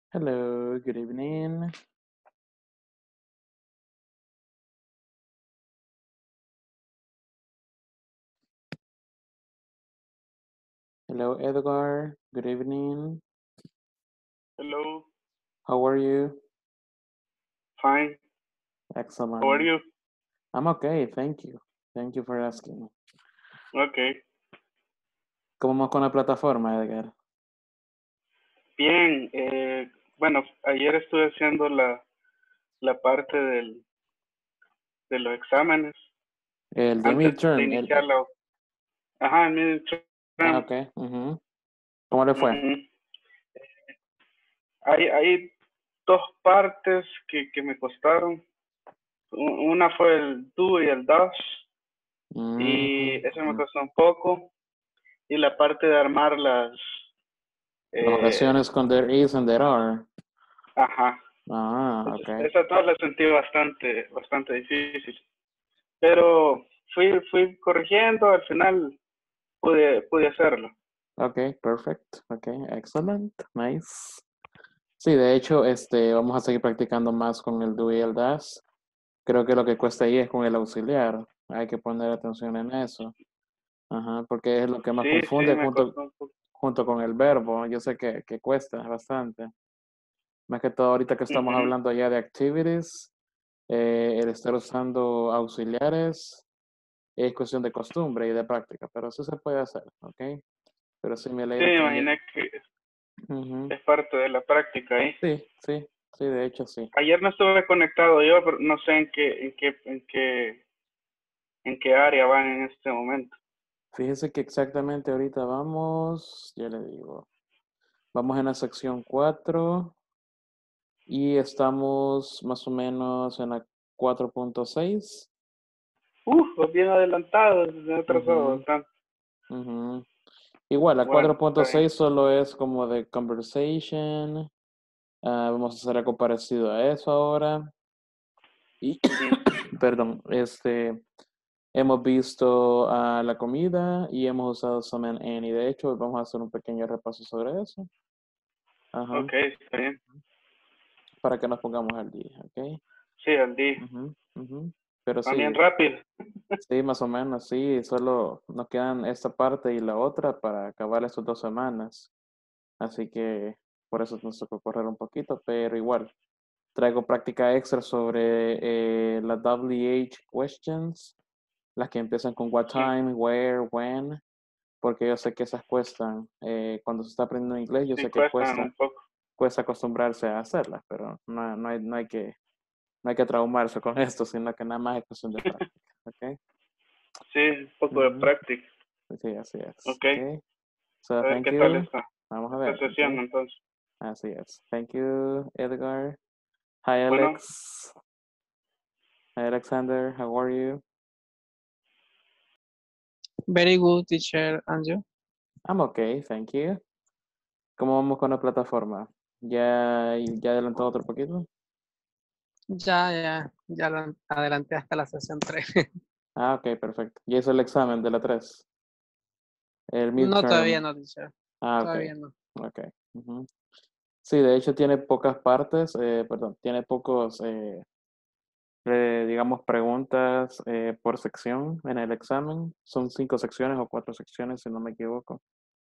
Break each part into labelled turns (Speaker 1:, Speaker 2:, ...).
Speaker 1: Hello, good evening. Hello, Edgar. Good evening.
Speaker 2: Hello,
Speaker 1: How are you?
Speaker 2: fine.
Speaker 1: Excellent.
Speaker 2: How are you?
Speaker 1: I'm okay, thank you. Thank you for asking.
Speaker 2: Okay.
Speaker 1: ¿Cómo vamos con la plataforma, Edgar?
Speaker 2: Bien. Bueno, ayer estuve haciendo la parte de los exámenes
Speaker 1: El de
Speaker 2: antes de
Speaker 1: midterm.
Speaker 2: iniciar la. Ajá, el midterm.
Speaker 1: Ok. ¿Cómo le fue?
Speaker 2: Ujú. Hay dos partes que me costaron. Una fue el do y el das, y eso me costó un poco. Y la parte de armar las.
Speaker 1: Las
Speaker 2: eh,
Speaker 1: oraciones con there is and there are.
Speaker 2: ajá.
Speaker 1: Ok.
Speaker 2: Entonces, esa toda la sentí bastante difícil. Pero fui corrigiendo, al final pude hacerlo.
Speaker 1: Ok, perfect. Ok, excellent. Nice. Sí, de hecho, vamos a seguir practicando más con el do y el das. Creo que lo que cuesta ahí es con el auxiliar. Hay que poner atención en eso. Ajá, porque es lo que más
Speaker 2: Sí,
Speaker 1: confunde
Speaker 2: me costó un poco.
Speaker 1: junto con el verbo. Yo sé que cuesta bastante. Más que todo ahorita que estamos
Speaker 2: Ujú.
Speaker 1: hablando ya de activities, el estar usando auxiliares es cuestión de costumbre y de práctica, pero sí se puede hacer, ¿ok? Pero sí me
Speaker 2: Sí,
Speaker 1: alegra que haya...
Speaker 2: imaginé que
Speaker 1: Ujú.
Speaker 2: es parte de la práctica ahí.
Speaker 1: Sí, de hecho sí.
Speaker 2: Ayer no estuve conectado yo, pero no sé en qué área van en este momento.
Speaker 1: Fíjese que exactamente ahorita vamos, ya le digo, vamos en la sección 4 y estamos más o menos en la 4.6.
Speaker 2: Pues bien adelantado, me he atrasado
Speaker 1: Ujú,
Speaker 2: bastante.
Speaker 1: ujú. Igual, la
Speaker 2: Bueno, está bien.
Speaker 1: 4.6 solo es como de conversation. Vamos a hacer algo parecido a eso ahora. Y,
Speaker 2: Ujú.
Speaker 1: perdón, hemos visto la comida y hemos usado some and any. De hecho, vamos a hacer un pequeño repaso sobre eso. Ajá,
Speaker 2: Ok, está bien.
Speaker 1: para que nos pongamos al día, ¿ok?
Speaker 2: Sí, al día.
Speaker 1: Ujú, ujú. Pero
Speaker 2: Va bien
Speaker 1: sí,
Speaker 2: rápido.
Speaker 1: sí, más o menos, sí. Solo nos quedan esta parte y la otra para acabar estas 2 semanas. Así que por eso nos tocó correr un poquito, pero igual. Traigo práctica extra sobre las WH questions, las que empiezan con what
Speaker 2: Sí,
Speaker 1: time, where, when, porque yo sé que esas cuestan. Cuando se está aprendiendo inglés, yo
Speaker 2: sí
Speaker 1: sé que
Speaker 2: cuestan un poco.
Speaker 1: cuesta acostumbrarse a hacerlas, pero no hay que traumarse con esto, sino que nada más es cuestión de práctica. ¿Ok?
Speaker 2: Sí, un poco de
Speaker 1: Ujú.
Speaker 2: práctica.
Speaker 1: Sí, así es.
Speaker 2: Ok,
Speaker 1: ¿Ok? So,
Speaker 2: a ver
Speaker 1: thank
Speaker 2: qué tal
Speaker 1: you.
Speaker 2: está
Speaker 1: Vamos a
Speaker 2: esta
Speaker 1: ver.
Speaker 2: sesión
Speaker 1: ¿Ok?
Speaker 2: entonces.
Speaker 1: Así es. Thank you, Edgar. Hi,
Speaker 2: Bueno,
Speaker 1: Alex. Hi, Alexander. How are you?
Speaker 3: Very good, teacher. And you?
Speaker 1: I'm okay, thank you. ¿Cómo vamos con la plataforma? ¿Ya adelantó otro poquito?
Speaker 3: Ya lo adelanté hasta la sesión 3.
Speaker 1: Ok, perfecto. ¿Ya hizo el examen de la 3? El
Speaker 3: No, todavía
Speaker 1: midterm.
Speaker 3: no, teacher.
Speaker 1: Ok,
Speaker 3: Todavía no.
Speaker 1: ok. Ujú. Sí, de hecho tiene pocas partes, perdón, tiene pocos, digamos, preguntas por sección en el examen. Son 5 secciones o 4 secciones, si no me equivoco.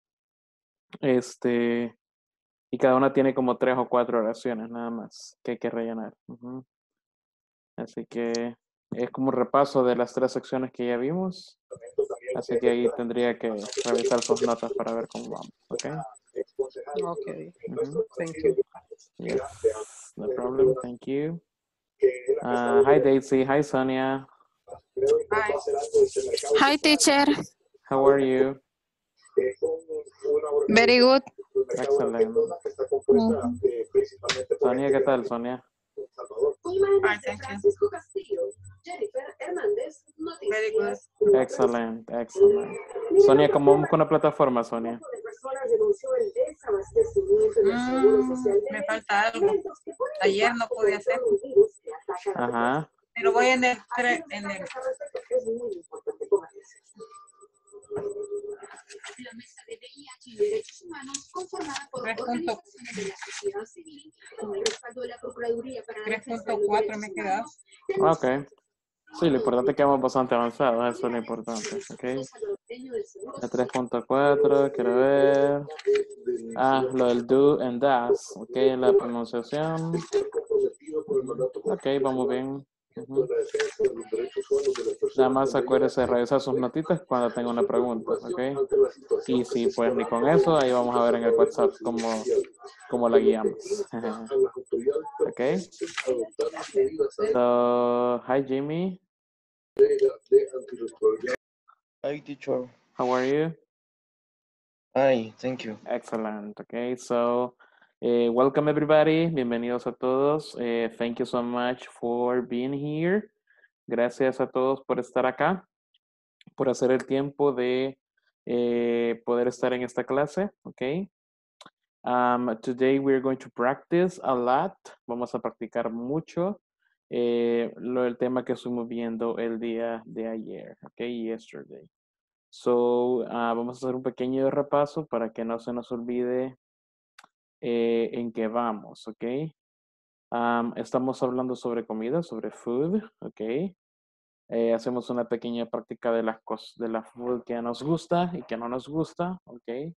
Speaker 1: Y cada una tiene como 3 o 4 oraciones nada más que hay que rellenar. Ujú. Así que es como un repaso de las 3 secciones que ya vimos. Así que ahí tendría que revisar sus notas para ver cómo vamos. ¿Ok?
Speaker 3: Okay.
Speaker 1: Ujú.
Speaker 3: Thank you.
Speaker 1: Yes, no problem. Thank you. Hi, Daisy. Hi, Sonia.
Speaker 4: Hi. Hi, teacher.
Speaker 1: How are you?
Speaker 4: Very good.
Speaker 1: Excellent.
Speaker 4: Mm.
Speaker 1: Sonia, ¿qué tal, Sonia?
Speaker 4: Fine, thank you. Very good.
Speaker 1: Excellent, excellent. Sonia, ¿cómo vamos con la plataforma, Sonia?
Speaker 4: Me falta algo. Ayer no pude hacer,
Speaker 1: Ajá.
Speaker 4: pero voy en el 3.4. 3.4 me quedó.
Speaker 1: Ok. Sí, lo importante es que vamos bastante avanzados, eso es lo importante, ok. La 3.4, quiero ver. Lo del do and das, ok, la pronunciación. Ok, vamos bien. Nada más acuérdese de revisar sus notitas cuando tenga una pregunta, ok. Y si pues ni con eso, ahí vamos a ver en el WhatsApp cómo la guiamos. Ok. So, hi Jimmy.
Speaker 5: Hi, teacher.
Speaker 1: How are you?
Speaker 5: Hi, thank you.
Speaker 1: Excellent. Okay, so welcome everybody. Bienvenidos a todos. Thank you so much for being here. Gracias a todos por estar acá, por hacer el tiempo de poder estar en esta clase. Okay. Today we're going to practice a lot. Vamos a practicar mucho el tema que estuvimos viendo el día de ayer. Okay, yesterday. So, vamos a hacer un pequeño repaso para que no se nos olvide en qué vamos, ¿ok? Estamos hablando sobre comida, sobre food, ¿ok? Hacemos una pequeña práctica de las cosas, de la food que nos gusta y que no nos gusta, ¿ok?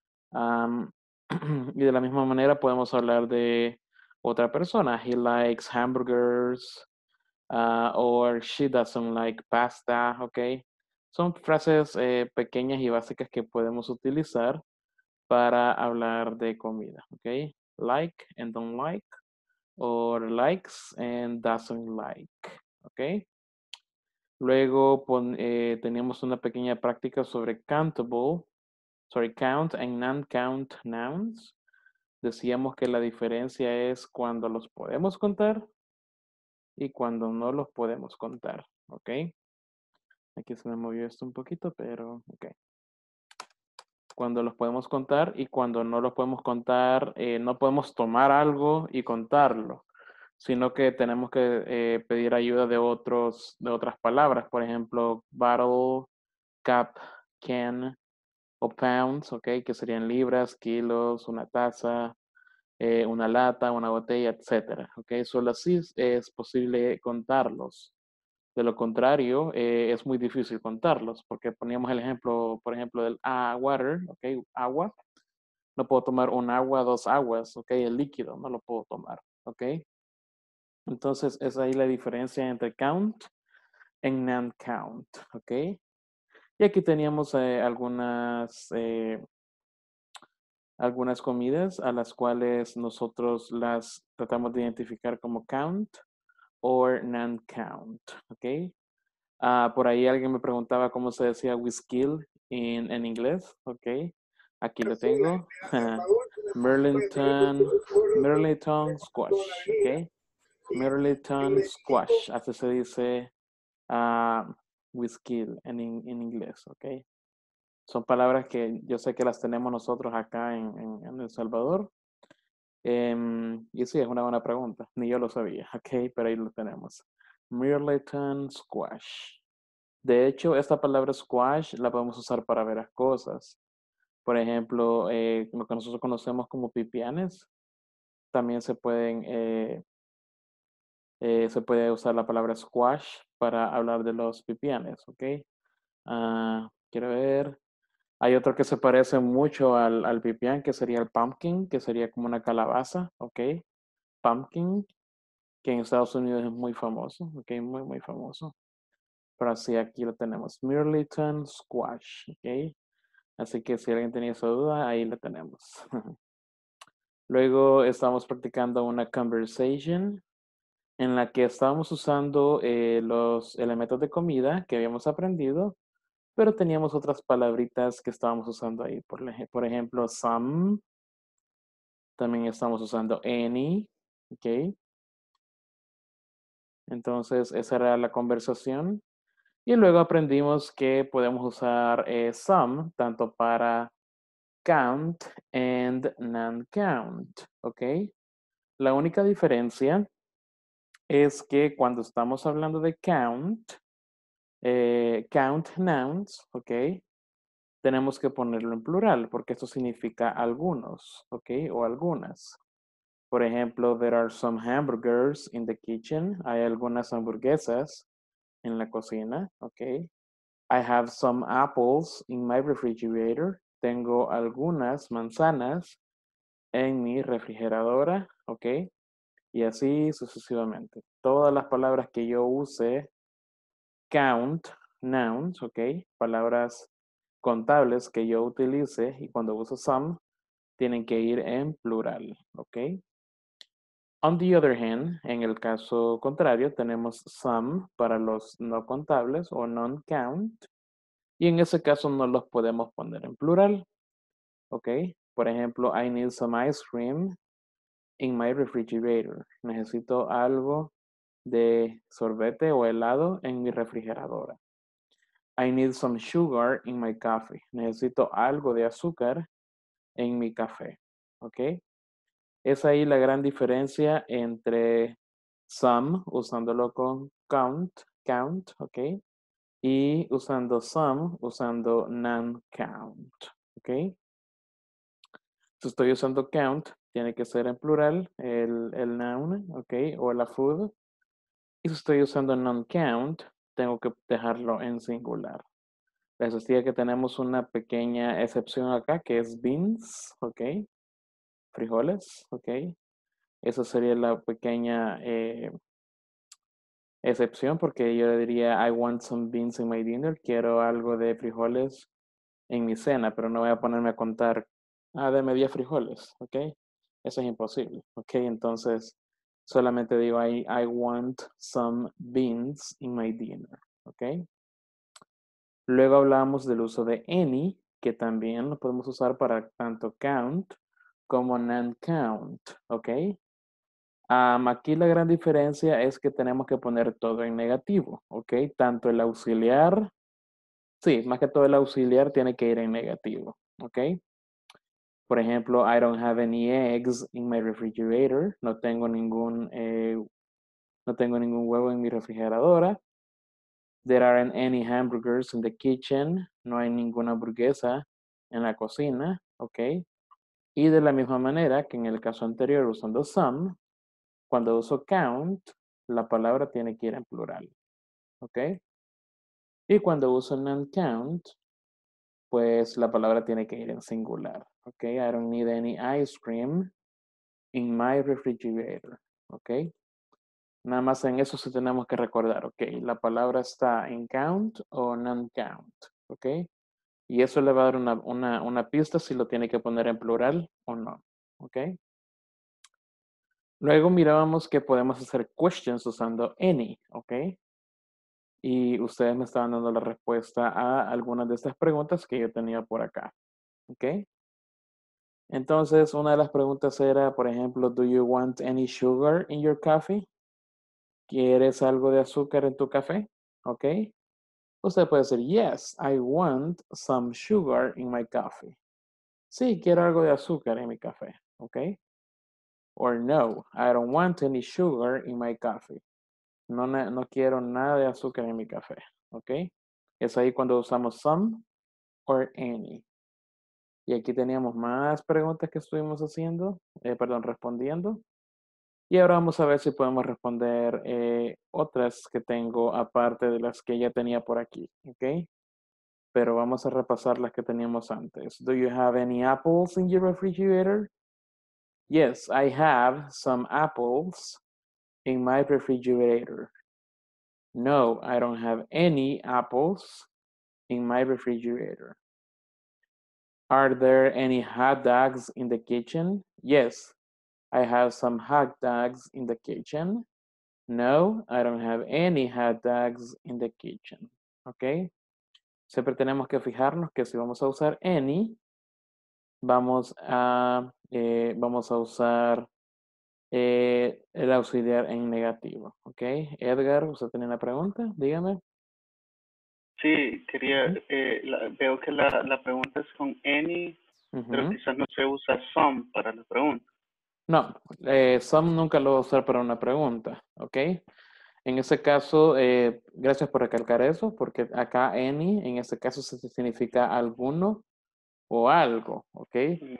Speaker 1: Y de la misma manera podemos hablar de otra persona. He likes hamburgers, or she doesn't like pasta, ¿ok? Son frases pequeñas y básicas que podemos utilizar para hablar de comida, ¿ok? Like and don't like, or likes and doesn't like, ¿ok? Luego teníamos una pequeña práctica sobre count and non-count nouns. Decíamos que la diferencia es cuando los podemos contar y cuando no los podemos contar, ¿ok? Aquí se me movió esto un poquito, pero ok. Cuando los podemos contar y cuando no los podemos contar, no podemos tomar algo y contarlo, sino que tenemos que pedir ayuda de otras palabras, por ejemplo, bottle, cup, can o pounds, ¿ok? Que serían libras, kilos, una taza, una lata, una botella, etcétera, ¿ok? Solo así es posible contarlos. De lo contrario, es muy difícil contarlos, porque poníamos el ejemplo, por ejemplo, del water, ¿ok? Agua. No puedo tomar un agua, dos aguas, ¿ok? El líquido, no lo puedo tomar, ¿ok? Entonces, es ahí la diferencia entre count y non-count, ¿ok? Y aquí teníamos algunas comidas a las cuales nosotros las tratamos de identificar como count o non-count, ¿ok? Por ahí alguien me preguntaba cómo se decía whisky en inglés, ¿ok? Aquí lo tengo. Merlinton squash, ¿ok? Merlinton squash, así se dice whisky en inglés, ¿ok? Son palabras que yo sé que las tenemos nosotros acá en El Salvador. Y sí, es una buena pregunta. Ni yo lo sabía, ¿ok? Pero ahí lo tenemos. Merlinton squash. De hecho, esta palabra squash la podemos usar para varias cosas. Por ejemplo, lo que nosotros conocemos como pipianes, también se puede usar la palabra squash para hablar de los pipianes, ¿ok? Quiero ver. Hay otro que se parece mucho al pipián, que sería el pumpkin, que sería como una calabaza, ¿ok? Pumpkin, que en Estados Unidos es muy famoso, ¿ok? Muy, muy famoso. Pero así aquí lo tenemos. Merlinton squash, ¿ok? Así que si alguien tenía esa duda, ahí la tenemos. Luego estamos practicando una conversation en la que estábamos usando los elementos de comida que habíamos aprendido, pero teníamos otras palabritas que estábamos usando ahí. Por ejemplo, some. También estamos usando any. ¿Ok? Entonces, esa era la conversación. Y luego aprendimos que podemos usar some tanto para count and non-count, ¿ok? La única diferencia es que cuando estamos hablando de count nouns, ¿ok? Tenemos que ponerlo en plural porque esto significa algunos, ¿ok? O algunas. Por ejemplo, there are some hamburgers in the kitchen. Hay algunas hamburguesas en la cocina, ¿ok? I have some apples in my refrigerator. Tengo algunas manzanas en mi refrigeradora, ¿ok? Y así sucesivamente. Todas las palabras que yo use, count, nouns, ¿ok? Palabras contables que yo utilice y cuando uso some, tienen que ir en plural, ¿ok? On the other hand, en el caso contrario, tenemos some para los no contables o non-count. Y en ese caso no los podemos poner en plural. ¿Ok? Por ejemplo, I need some ice cream in my refrigerator. Necesito algo de sorbete o helado en mi refrigeradora. I need some sugar in my coffee. Necesito algo de azúcar en mi café. ¿Ok? Es ahí la gran diferencia entre some, usándolo con count, ¿ok? Y usando some, usando non-count, ¿ok? Si estoy usando count, tiene que ser en plural, el noun, ¿ok? O la food. Y si estoy usando non-count, tengo que dejarlo en singular. Les decía que tenemos una pequeña excepción acá, que es beans, ¿ok? Frijoles, ¿ok? Esa sería la pequeña excepción, porque yo le diría, I want some beans in my dinner. Quiero algo de frijoles en mi cena, pero no voy a ponerme a contar, deme 10 frijoles, ¿ok? Eso es imposible, ¿ok? Entonces, solamente digo, I want some beans in my dinner, ¿ok? Luego hablamos del uso de any, que también lo podemos usar para tanto count como non-count, ¿ok? Aquí la gran diferencia es que tenemos que poner todo en negativo, ¿ok? Tanto el auxiliar, sí, más que todo el auxiliar tiene que ir en negativo, ¿ok? Por ejemplo, I don't have any eggs in my refrigerator. No tengo ningún huevo en mi refrigeradora. There aren't any hamburgers in the kitchen. No hay ninguna hamburguesa en la cocina, ¿ok? Y de la misma manera que en el caso anterior usando some, cuando uso count, la palabra tiene que ir en plural, ¿ok? Y cuando uso non-count, pues la palabra tiene que ir en singular, ¿ok? I don't need any ice cream in my refrigerator, ¿ok? Nada más en eso sí tenemos que recordar, ¿ok? La palabra está en count o non-count, ¿ok? Y eso le va a dar una pista si lo tiene que poner en plural o no, ¿ok? Luego mirábamos que podemos hacer questions usando any, ¿ok? Y ustedes me estaban dando la respuesta a algunas de estas preguntas que yo tenía por acá, ¿ok? Entonces, una de las preguntas era, por ejemplo, do you want any sugar in your coffee? ¿Quieres algo de azúcar en tu café? ¿Ok? Usted puede decir, yes, I want some sugar in my coffee. Sí, quiero algo de azúcar en mi café. ¿Ok? Or no, I don't want any sugar in my coffee. No quiero nada de azúcar en mi café. ¿Ok? Es ahí cuando usamos some or any. Y aquí teníamos más preguntas que estuvimos haciendo, respondiendo. Y ahora vamos a ver si podemos responder otras que tengo aparte de las que ya tenía por aquí, ¿ok? Pero vamos a repasar las que teníamos antes. Do you have any apples in your refrigerator? Yes, I have some apples in my refrigerator. No, I don't have any apples in my refrigerator. Are there any hot dogs in the kitchen? Yes, I have some hot dogs in the kitchen. No, I don't have any hot dogs in the kitchen. ¿Ok? Siempre tenemos que fijarnos que si vamos a usar any, vamos a usar el auxiliar en negativo. ¿Ok? Edgar, ¿usted tiene una pregunta? Dígame.
Speaker 2: Sí, veo que la pregunta es con any, pero quizás no se usa some para la pregunta.
Speaker 1: No, some nunca lo voy a usar para una pregunta, ¿ok? En ese caso, gracias por recalcar eso, porque acá any, en ese caso significa alguno o algo, ¿ok?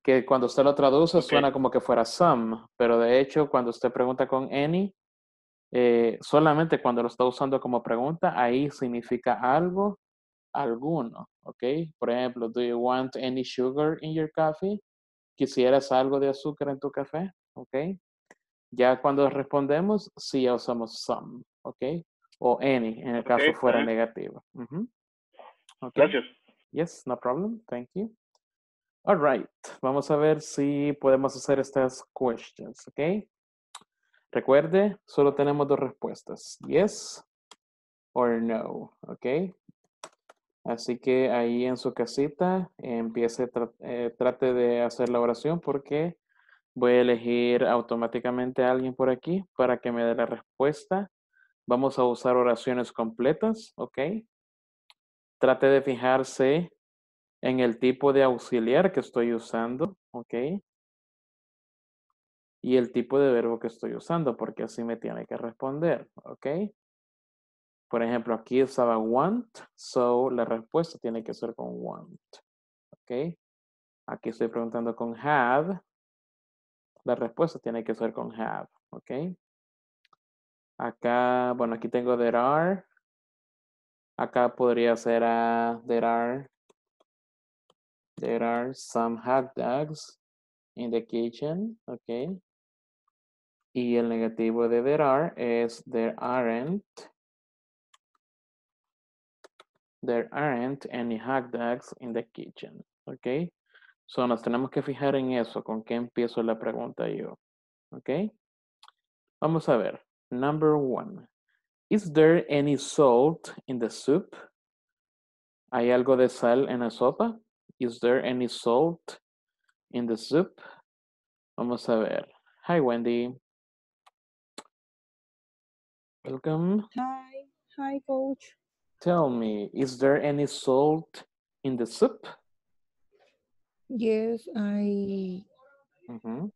Speaker 1: que cuando usted lo traduce
Speaker 2: Ok.
Speaker 1: suena como que fuera some, pero de hecho cuando usted pregunta con any, solamente cuando lo está usando como pregunta, ahí significa algo, alguno, ¿ok? Por ejemplo, do you want any sugar in your coffee? ¿Quisieras algo de azúcar en tu café? ¿Ok? Ya cuando respondemos, sí ya usamos some, ¿ok? O any, en el
Speaker 2: Ok,
Speaker 1: caso
Speaker 2: está
Speaker 1: fuera
Speaker 2: bien.
Speaker 1: negativo. ¿Ok?
Speaker 2: Gracias.
Speaker 1: Yes, no problem. Thank you. All right. Vamos a ver si podemos hacer estas questions, ¿ok? Recuerde, solo tenemos dos respuestas. Yes or no, ¿ok? Así que ahí en su casita trate de hacer la oración porque voy a elegir automáticamente a alguien por aquí para que me dé la respuesta. Vamos a usar oraciones completas, ¿ok? Trate de fijarse en el tipo de auxiliar que estoy usando, ¿ok? Y el tipo de verbo que estoy usando, porque así me tiene que responder, ¿ok? Por ejemplo, aquí usaba want, so la respuesta tiene que ser con want, ¿ok? Aquí estoy preguntando con have, la respuesta tiene que ser con have, ¿ok? Acá, bueno, aquí tengo there are. Acá podría ser there are some hot dogs in the kitchen, ¿ok? Y el negativo de there are es there aren't any hot dogs in the kitchen, ¿ok? So nos tenemos que fijar en eso, con qué empiezo la pregunta yo, ¿ok? Vamos a ver. Number 1. Is there any salt in the soup? ¿Hay algo de sal en la sopa? Is there any salt in the soup? Vamos a ver. Hi, Wendy. Welcome.
Speaker 6: Hi, coach.
Speaker 1: Tell me, is there any salt in the soup?
Speaker 6: Yes, I.
Speaker 1: Ujú.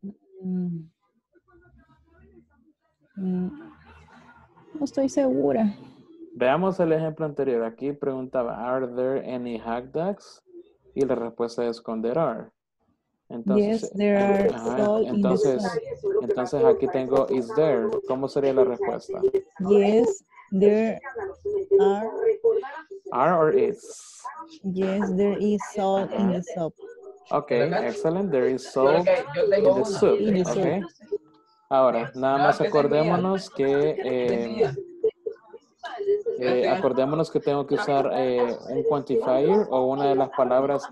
Speaker 6: No estoy segura.
Speaker 1: Veamos el ejemplo anterior. Aquí preguntaba, are there any hot dogs? Y la respuesta es con there are. Entonces,
Speaker 6: Yes, there are salt in the soup.
Speaker 1: entonces aquí tengo is there. ¿Cómo sería la respuesta?
Speaker 6: Yes, there are.
Speaker 1: Are or is?
Speaker 6: Yes, there is salt in the soup.
Speaker 1: Okay, excellent. There is salt in the soup.
Speaker 6: In the soup.
Speaker 1: Okay. Ahora, nada más acordémonos acordémonos que tengo que usar un quantifier o una de las palabras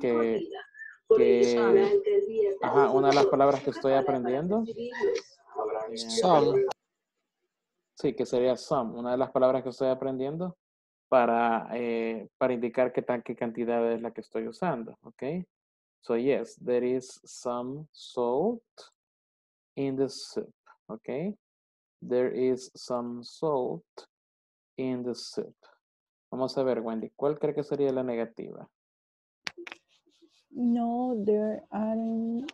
Speaker 1: una de las palabras que estoy aprendiendo.
Speaker 3: Some.
Speaker 1: Sí, que sería some, una de las palabras que estoy aprendiendo para indicar qué cantidad es la que estoy usando, ¿ok? So yes, there is some salt in the soup, ¿ok? There is some salt in the soup. Vamos a ver, Wendy, ¿cuál cree que sería la negativa?
Speaker 6: No, there aren't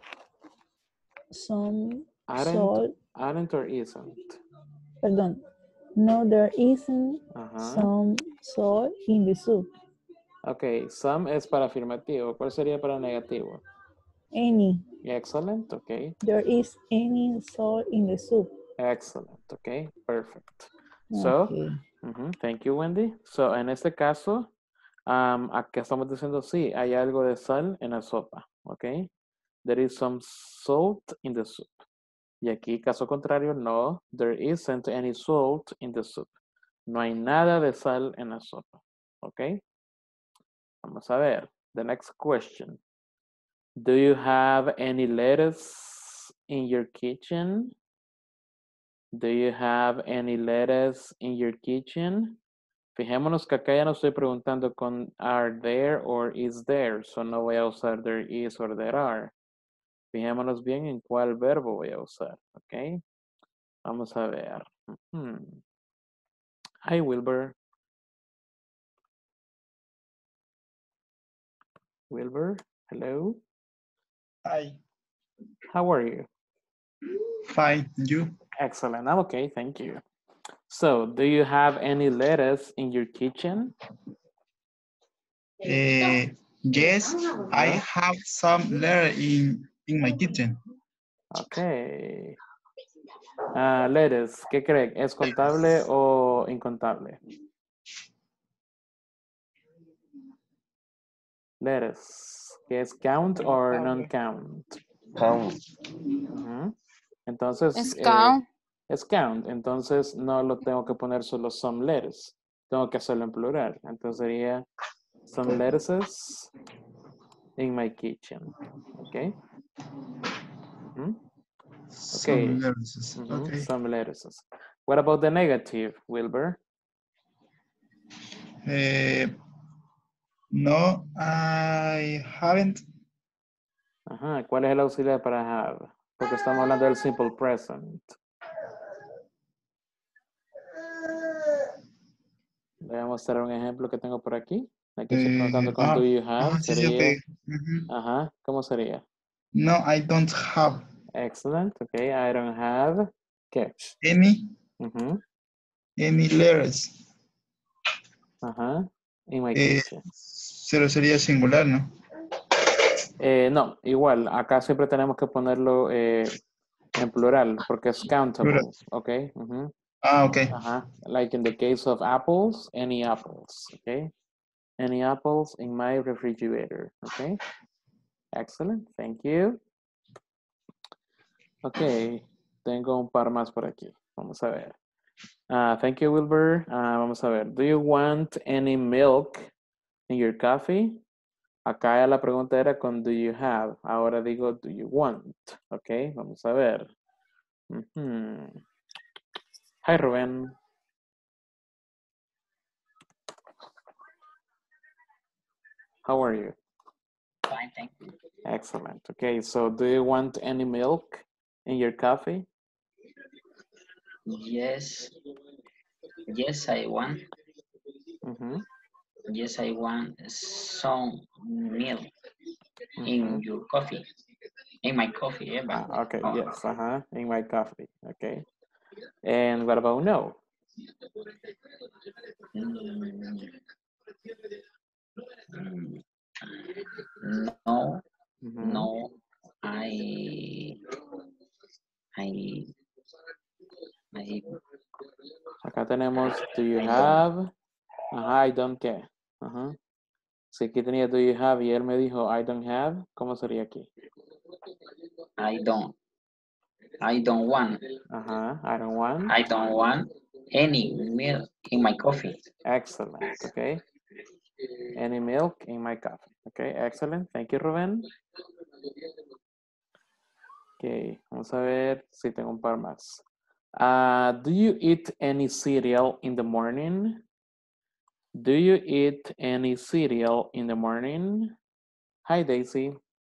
Speaker 6: some salt.
Speaker 1: Aren't or isn't?
Speaker 6: Perdón. No, there isn't some salt in the soup.
Speaker 1: Ok, some es para afirmativo. ¿Cuál sería para negativo?
Speaker 6: Any.
Speaker 1: Excellent, ok.
Speaker 6: There is any salt in the soup.
Speaker 1: Excellent, ok. Perfect. So, thank you, Wendy. So, en este caso, acá estamos diciendo sí, hay algo de sal en la sopa, ok. There is some salt in the soup. Y aquí, caso contrario, no, there isn't any salt in the soup. No hay nada de sal en la sopa, ok. Vamos a ver. The next question. Do you have any lettuce in your kitchen? Do you have any lettuce in your kitchen? Fijémonos que acá ya no estoy preguntando con are there or is there. So no voy a usar there is or there are. Fijémonos bien en cuál verbo voy a usar. ¿Ok? Vamos a ver. Hi, Wilbur. Wilbur, hello.
Speaker 7: Hi.
Speaker 1: How are you?
Speaker 7: Fine. You?
Speaker 1: Excellent. I'm okay. Thank you. So, do you have any lettuce in your kitchen?
Speaker 7: Yes, I have some lettuce In my kitchen.
Speaker 1: Okay. Lettuce, ¿qué creen? ¿Es contable o incontable? Lettuce, ¿qué es count or non-count?
Speaker 5: Count.
Speaker 1: Entonces,
Speaker 8: Es count.
Speaker 1: es count. Entonces, no lo tengo que poner solo some lettuce. Tengo que hacerlo en plural. Entonces, sería some lettuces in my kitchen. Okay.
Speaker 7: Some lettuces. Okay.
Speaker 1: Some lettuces. What about the negative, Wilbur?
Speaker 7: No, I haven't.
Speaker 1: Ajá, ¿cuál es el auxiliar para have? Porque estamos hablando del simple present. Voy a mostrar un ejemplo que tengo por aquí. Aquí estoy preguntando con do you have.
Speaker 7: Sí,
Speaker 1: Sería,
Speaker 7: okay.
Speaker 1: ajá, ¿cómo sería?
Speaker 7: No, I don't have.
Speaker 1: Excellent, okay, I don't have, ¿qué?
Speaker 7: Any letters.
Speaker 1: Ajá, in my kitchen.
Speaker 7: Pero sería singular, ¿no?
Speaker 1: No, igual, acá siempre tenemos que ponerlo en plural, porque es countable,
Speaker 7: Plural.
Speaker 1: okay?
Speaker 7: Okay.
Speaker 1: Ajá, like in the case of apples, any apples, okay? Any apples in my refrigerator, okay? Excellent, thank you. Okay, tengo un par más por aquí. Vamos a ver. Thank you, Wilbur. Vamos a ver. Do you want any milk in your coffee? Acá ya la pregunta era con do you have. Ahora digo do you want. Okay, vamos a ver. Hi, Rubén. How are you?
Speaker 3: Fine, thank you.
Speaker 1: Excellent. Okay, so do you want any milk in your coffee?
Speaker 3: Yes. Yes, I want. Yes, I want some milk in your coffee. In my coffee, yeah.
Speaker 1: Okay, yes, in my coffee. Okay. And what about no?
Speaker 3: No, no, I
Speaker 1: Acá tenemos do you have. I don't care. Si aquí tenía do you have y él me dijo I don't have, ¿cómo sería aquí?
Speaker 3: I don't want.
Speaker 1: I don't want.
Speaker 3: I don't want any milk in my coffee.
Speaker 1: Excellent, okay. Any milk in my coffee. Okay, excellent. Thank you, Rubén. Okay, vamos a ver si tengo un par más. Do you eat any cereal in the morning? Do you eat any cereal in the morning? Hi, Daisy.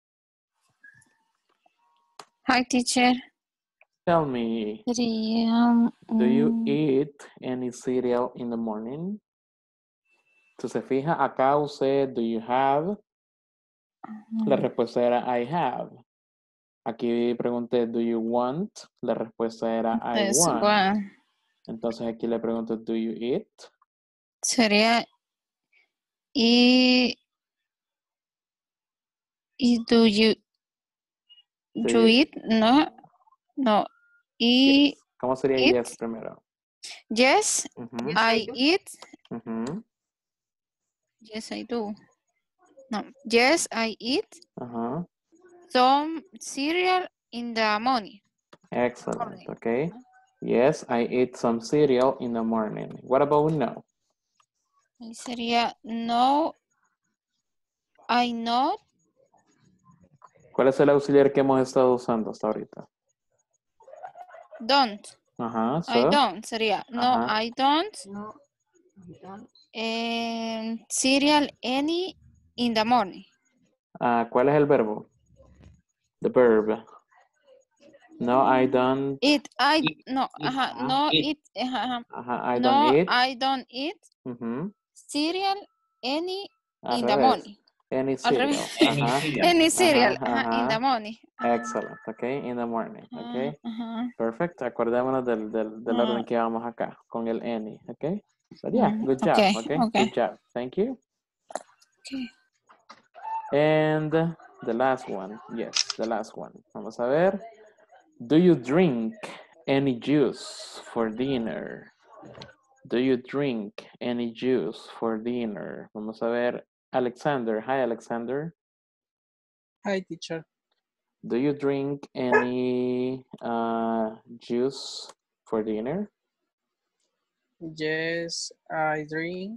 Speaker 8: Hi, teacher.
Speaker 1: Tell me, do you eat any cereal in the morning? Entonces, fija, acá usé do you have. La respuesta era I have. Aquí pregunté do you want. La respuesta era I want. Entonces, aquí le pregunto do you eat.
Speaker 8: Sería y do you eat? No.
Speaker 1: Yes. ¿Cómo sería yes primero?
Speaker 8: Yes, I eat. Yes, I do. No. Yes, I eat some cereal in the morning.
Speaker 1: Excellent. Okay. Yes, I eat some cereal in the morning. What about no?
Speaker 8: Sería no, I not.
Speaker 1: ¿Cuál es el auxiliar que hemos estado usando hasta ahorita?
Speaker 8: Don't.
Speaker 1: So,
Speaker 8: I don't sería no, I don't. Cereal any in the morning.
Speaker 1: ¿Cuál es el verbo? The verb. No, I don't.
Speaker 8: Eat. I no. No eat.
Speaker 1: I don't eat.
Speaker 8: I don't eat. Cereal any in the morning.
Speaker 1: Any cereal.
Speaker 8: Any cereal in the morning.
Speaker 1: Excellent. Okay, in the morning. Okay. Perfect. Acordémonos del orden que vamos acá con el any. Okay. But yeah, good job. Okay. Good job. Thank you.
Speaker 8: Okay.
Speaker 1: And The last one. Yes, the last one. Vamos a ver. Do you drink any juice for dinner? Do you drink any juice for dinner? Vamos a ver. Alexander. Hi, Alexander.
Speaker 9: Hi, teacher.
Speaker 1: Do you drink any juice for dinner?
Speaker 9: Yes, I drink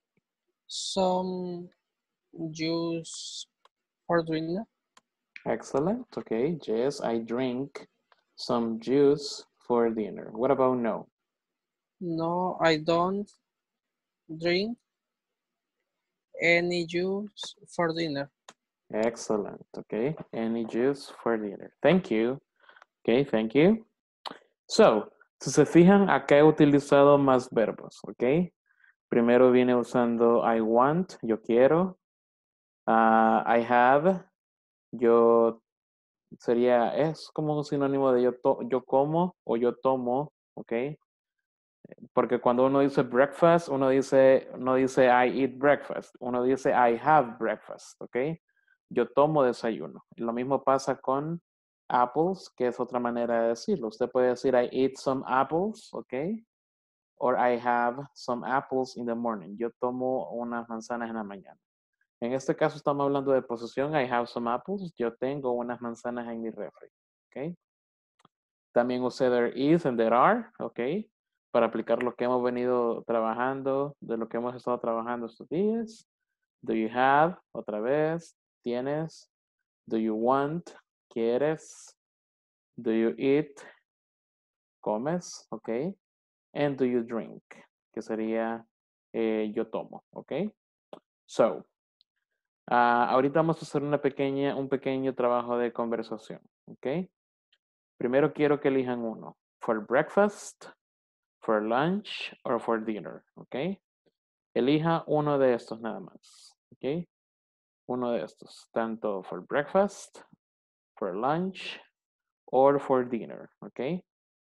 Speaker 9: some juice for dinner.
Speaker 1: Excellent. Okay. Yes, I drink some juice for dinner. What about no?
Speaker 9: No, I don't drink any juice for dinner.
Speaker 1: Excellent. Okay. Any juice for dinner. Thank you. Okay, thank you. So, si se fijan, acá he utilizado más verbos, ¿ok? Primero viene usando I want, yo quiero. I have, yo sería, es como un sinónimo de yo como o yo tomo, ¿ok? Porque cuando uno dice breakfast, no dice I eat breakfast, uno dice I have breakfast, ¿ok? Yo tomo desayuno. Lo mismo pasa con apples, que es otra manera de decirlo. Usted puede decir I eat some apples, ¿ok? Or I have some apples in the morning. Yo tomo unas manzanas en la mañana. En este caso estamos hablando de posesión. I have some apples. Yo tengo unas manzanas en mi refri, ¿ok? También usé there is and there are, ¿ok? Para aplicar lo que hemos venido trabajando, de lo que hemos estado trabajando estos días. Do you have, otra vez, tienes. Do you want, quieres. Do you eat, comes, ¿ok? And do you drink, que sería yo tomo, ¿ok? So, ahorita vamos a hacer un pequeño trabajo de conversación, ¿ok? Primero quiero que elijan uno. For breakfast, for lunch, or for dinner, ¿ok? Elija uno de estos nada más, ¿ok? Uno de estos, tanto for breakfast, for lunch, or for dinner, ¿ok?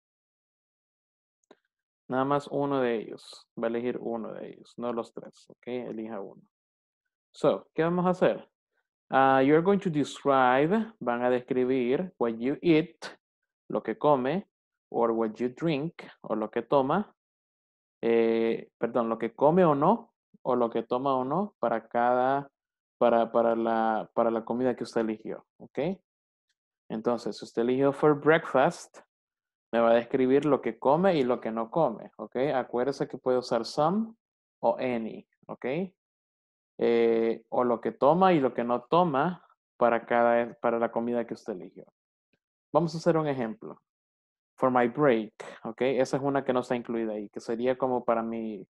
Speaker 1: Nada más uno de ellos. Va a elegir uno de ellos, no los tres, ¿ok? Elija uno. So, ¿qué vamos a hacer? You're going to describe, van a describir what you eat, lo que come, or what you drink, o lo que toma. Perdón, lo que come o no, o lo que toma o no, para la comida que usted eligió, ¿ok? Entonces, si usted eligió for breakfast, me va a describir lo que come y lo que no come, ¿ok? Acuérdese que puede usar some o any, ¿ok? O lo que toma y lo que no toma para la comida que usted eligió. Vamos a hacer un ejemplo. For my break, ¿ok? Esa es una que no está incluida ahí, que sería como para mi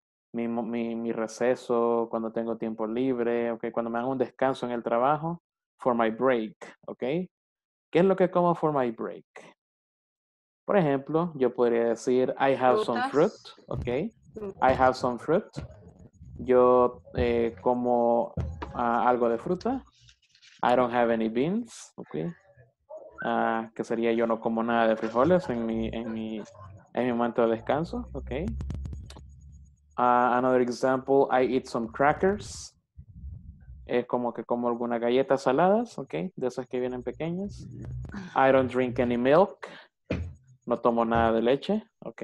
Speaker 1: receso, cuando tengo tiempo libre, ¿ok? Cuando me hago un descanso en el trabajo, for my break, ¿ok? ¿Qué es lo que como for my break? Por ejemplo, yo podría decir, I have some fruit, ¿ok? I have some fruit. Yo como algo de fruta. I don't have any beans, ¿ok? Que sería yo no como nada de frijoles en mi momento de descanso, ¿ok? Another example, I eat some crackers. Es como que como algunas galletas saladas, ¿ok? De esas que vienen pequeñas. I don't drink any milk. No tomo nada de leche, ¿ok?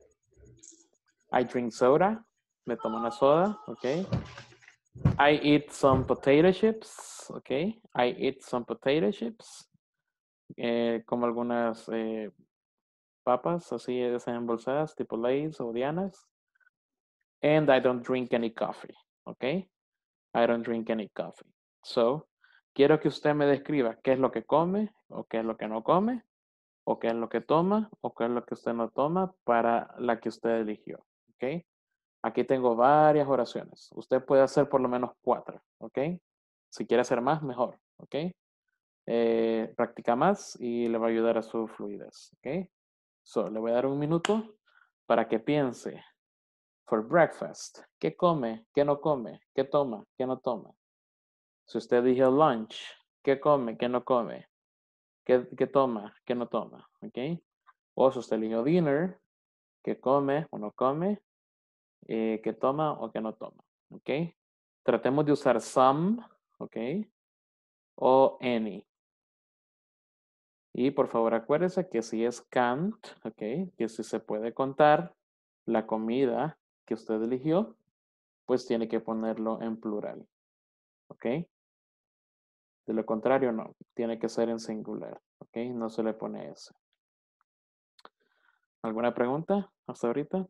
Speaker 1: I drink soda. Me tomo una soda, ¿ok? I eat some potato chips, ¿ok? I eat some potato chips. Como algunas papas así desembolsadas, tipo Lay's o Dianas. And I don't drink any coffee, ¿ok? I don't drink any coffee. So, quiero que usted me describa qué es lo que come o qué es lo que no come, o qué es lo que toma o qué es lo que usted no toma para la que usted eligió, ¿ok? Aquí tengo varias oraciones. Usted puede hacer por lo menos 4, ¿ok? Si quiere hacer más, mejor, ¿ok? Practica más y le va a ayudar a su fluidez, ¿ok? So, le voy a dar un minuto para que piense. For breakfast, ¿qué come? ¿Qué no come? ¿Qué toma? ¿Qué no toma? Si usted dijo lunch, ¿qué come? ¿Qué no come? ¿Qué toma? ¿Qué no toma? ¿Ok? O si usted eligió dinner, ¿qué come o no come? ¿Qué toma o qué no toma? ¿Ok? Tratemos de usar some, ¿ok? o any. Y por favor acuérdense que si es can't, ok, que si se puede contar la comida que usted eligió, pues tiene que ponerlo en plural, ok. De lo contrario, no, tiene que ser en singular, ok, no se le pone ese. ¿Alguna pregunta hasta ahorita?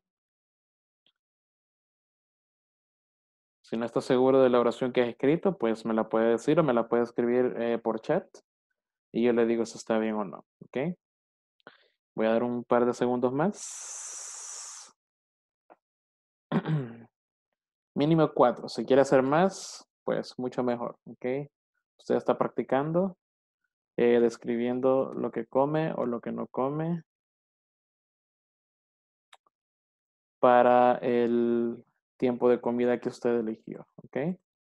Speaker 1: Si no está seguro de la oración que has escrito, pues me la puede decir o me la puede escribir por chat y yo le digo si está bien o no, ok. Voy a dar un par de segundos más. Mínimo 4. Si quiere hacer más, pues mucho mejor, ok. Usted está practicando, describiendo lo que come o lo que no come para el tiempo de comida que usted eligió, ok.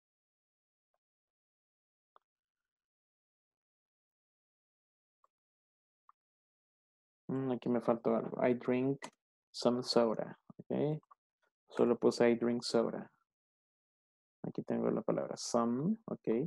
Speaker 1: Aquí me faltó algo. I drink some soda, ok. Solo puse I drink soda. Aquí tengo la palabra some, ok.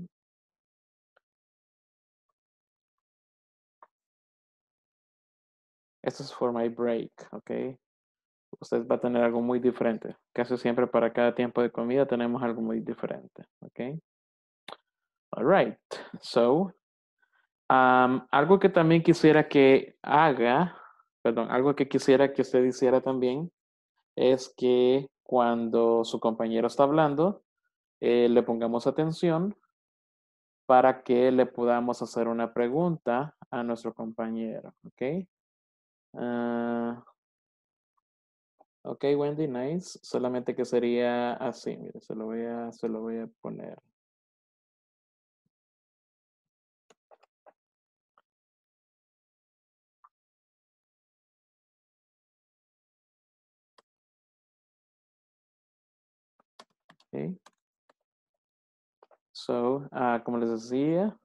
Speaker 1: Esto es for my break, ok. Usted va a tener algo muy diferente. Casi siempre para cada tiempo de comida tenemos algo muy diferente, ok. All right, so, algo que también quisiera que haga, perdón, algo que quisiera que usted hiciera también es que cuando su compañero está hablando, le pongamos atención para que le podamos hacer una pregunta a nuestro compañero, ¿ok? Ok, Wendy, nice. Solamente que sería así, mire, se lo voy a poner. Okay. So, como les decía,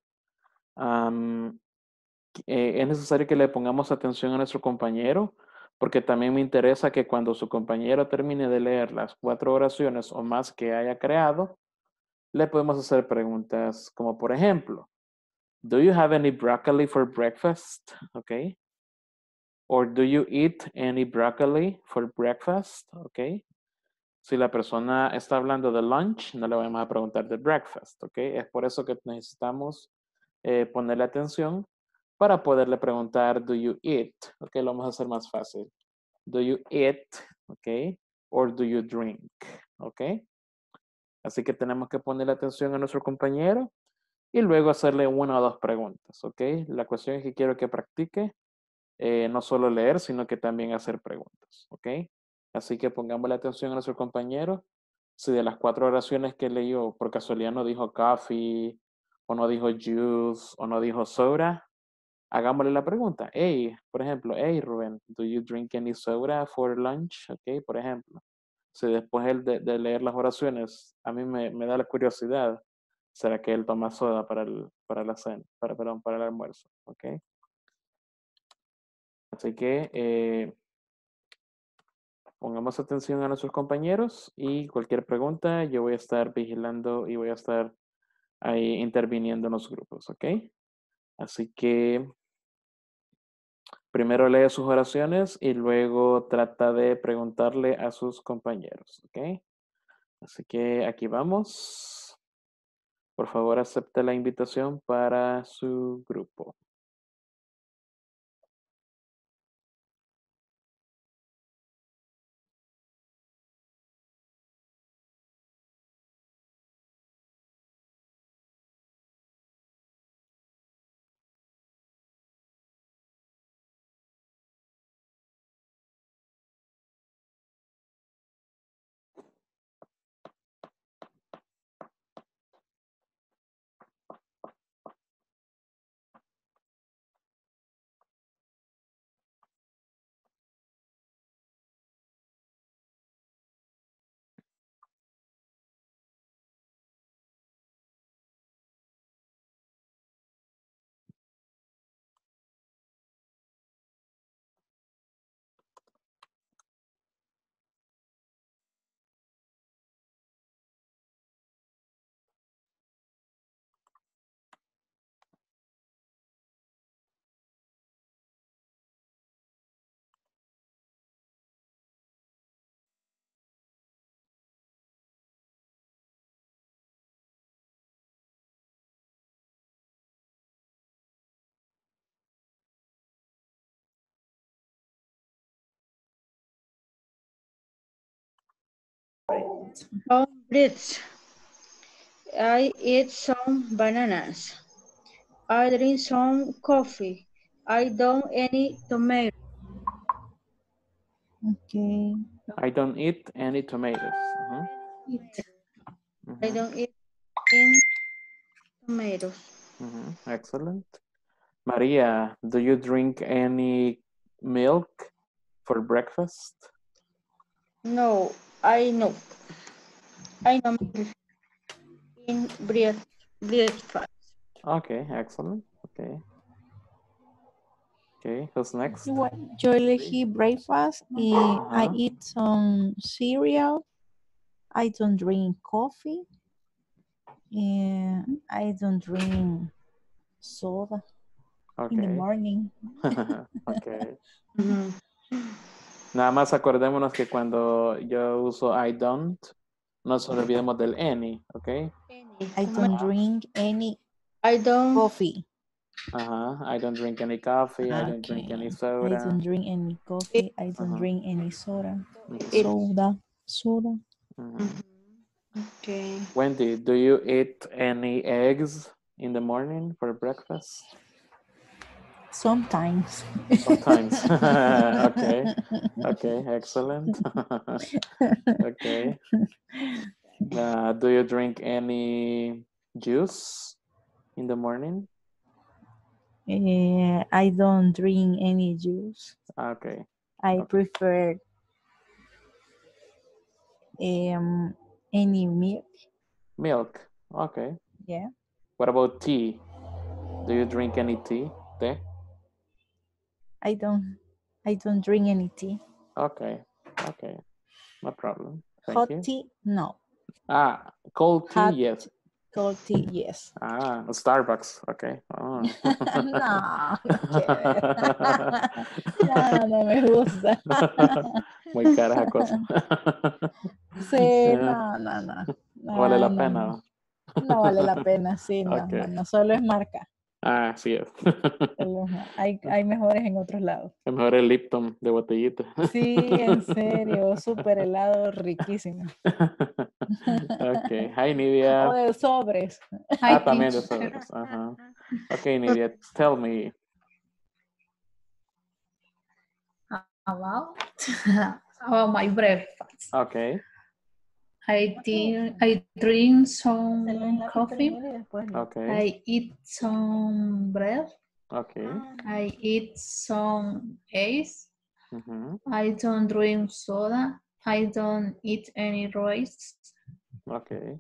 Speaker 1: es necesario que le pongamos atención a nuestro compañero, porque también me interesa que cuando su compañero termine de leer las 4 oraciones o más que haya creado, le podemos hacer preguntas como por ejemplo, do you have any broccoli for breakfast? Okay. Or do you eat any broccoli for breakfast? Okay. Si la persona está hablando de lunch, no le vamos a preguntar de breakfast, ¿ok? Es por eso que necesitamos ponerle atención para poderle preguntar, do you eat? Ok, lo vamos a hacer más fácil. Do you eat? Ok. Or do you drink? Ok. Así que tenemos que ponerle atención a nuestro compañero y luego hacerle una o dos preguntas, ¿ok? La cuestión es que quiero que practique no solo leer, sino que también hacer preguntas, ¿ok? Así que pongamos la atención a nuestro compañero. Si de las 4 oraciones que leyó, por casualidad no dijo coffee, o no dijo juice, o no dijo soda, hagámosle la pregunta. Hey, por ejemplo, hey Rubén, do you drink any soda for lunch? Ok, por ejemplo. Si después él de leer las oraciones, a mí me da la curiosidad, ¿será que él toma soda para la cena, perdón, para el almuerzo? Ok. Así que pongamos atención a nuestros compañeros y cualquier pregunta yo voy a estar vigilando y voy a estar ahí interviniendo en los grupos, ¿ok? Así que primero lee sus oraciones y luego trata de preguntarle a sus compañeros, ¿ok? Así que aquí vamos. Por favor, acepte la invitación para su grupo.
Speaker 10: Some breads. I eat some bananas. I drink some coffee. I don't any tomato.
Speaker 6: Okay.
Speaker 1: I don't eat any tomatoes.
Speaker 10: I don't eat any tomatoes.
Speaker 1: Excellent. Maria, do you drink any milk for breakfast?
Speaker 10: No, I know. I know in breakfast.
Speaker 1: Okay, excellent. Okay. Okay, who's next?
Speaker 6: Yo elegí breakfast and I eat some cereal. I don't drink coffee. And I don't drink soda in the morning.
Speaker 1: Okay. Nada más acordémonos que cuando yo uso I don't, no nos olvidemos del any, ¿ok?
Speaker 6: I don't drink any coffee.
Speaker 1: I don't drink any coffee. I don't drink any soda.
Speaker 6: I don't drink any coffee. I don't drink any soda. Soda.
Speaker 10: Okay.
Speaker 1: Wendy, do you eat any eggs in the morning for breakfast?
Speaker 6: Sometimes.
Speaker 1: Sometimes. Okay. Okay, excellent. Okay. Do you drink any juice in the morning?
Speaker 6: I don't drink any juice.
Speaker 1: Okay.
Speaker 6: I prefer any milk.
Speaker 1: Milk. Okay.
Speaker 6: Yeah.
Speaker 1: What about tea? Do you drink any tea? Tea?
Speaker 6: I don't drink any tea.
Speaker 1: Okay. Okay. No problem. Thank
Speaker 6: Hot
Speaker 1: you.
Speaker 6: tea? No.
Speaker 1: Cold tea?
Speaker 6: Hot
Speaker 1: Yes.
Speaker 6: Cold tea, yes.
Speaker 1: Starbucks. Okay. Oh.
Speaker 6: No me gusta.
Speaker 1: Muy cara esa cosa.
Speaker 6: Sí, no.
Speaker 1: Vale la pena.
Speaker 6: No vale la pena, sí, no, solo es marca.
Speaker 1: Sí es.
Speaker 6: Hay mejores en otros lados.
Speaker 1: Es mejor el Lipton de botellita.
Speaker 6: Sí, en serio, súper helado, riquísimo.
Speaker 1: Ok, hi Nidia.
Speaker 6: O de sobres.
Speaker 1: También de sobres. Ok, Nidia, tell me.
Speaker 11: About my breakfast.
Speaker 1: Okay.
Speaker 11: I drink some coffee.
Speaker 1: Okay.
Speaker 11: I eat some bread.
Speaker 1: Okay.
Speaker 11: I eat some eggs.
Speaker 1: Mm-hmm.
Speaker 11: I don't drink soda. I don't eat any rice.
Speaker 1: Okay.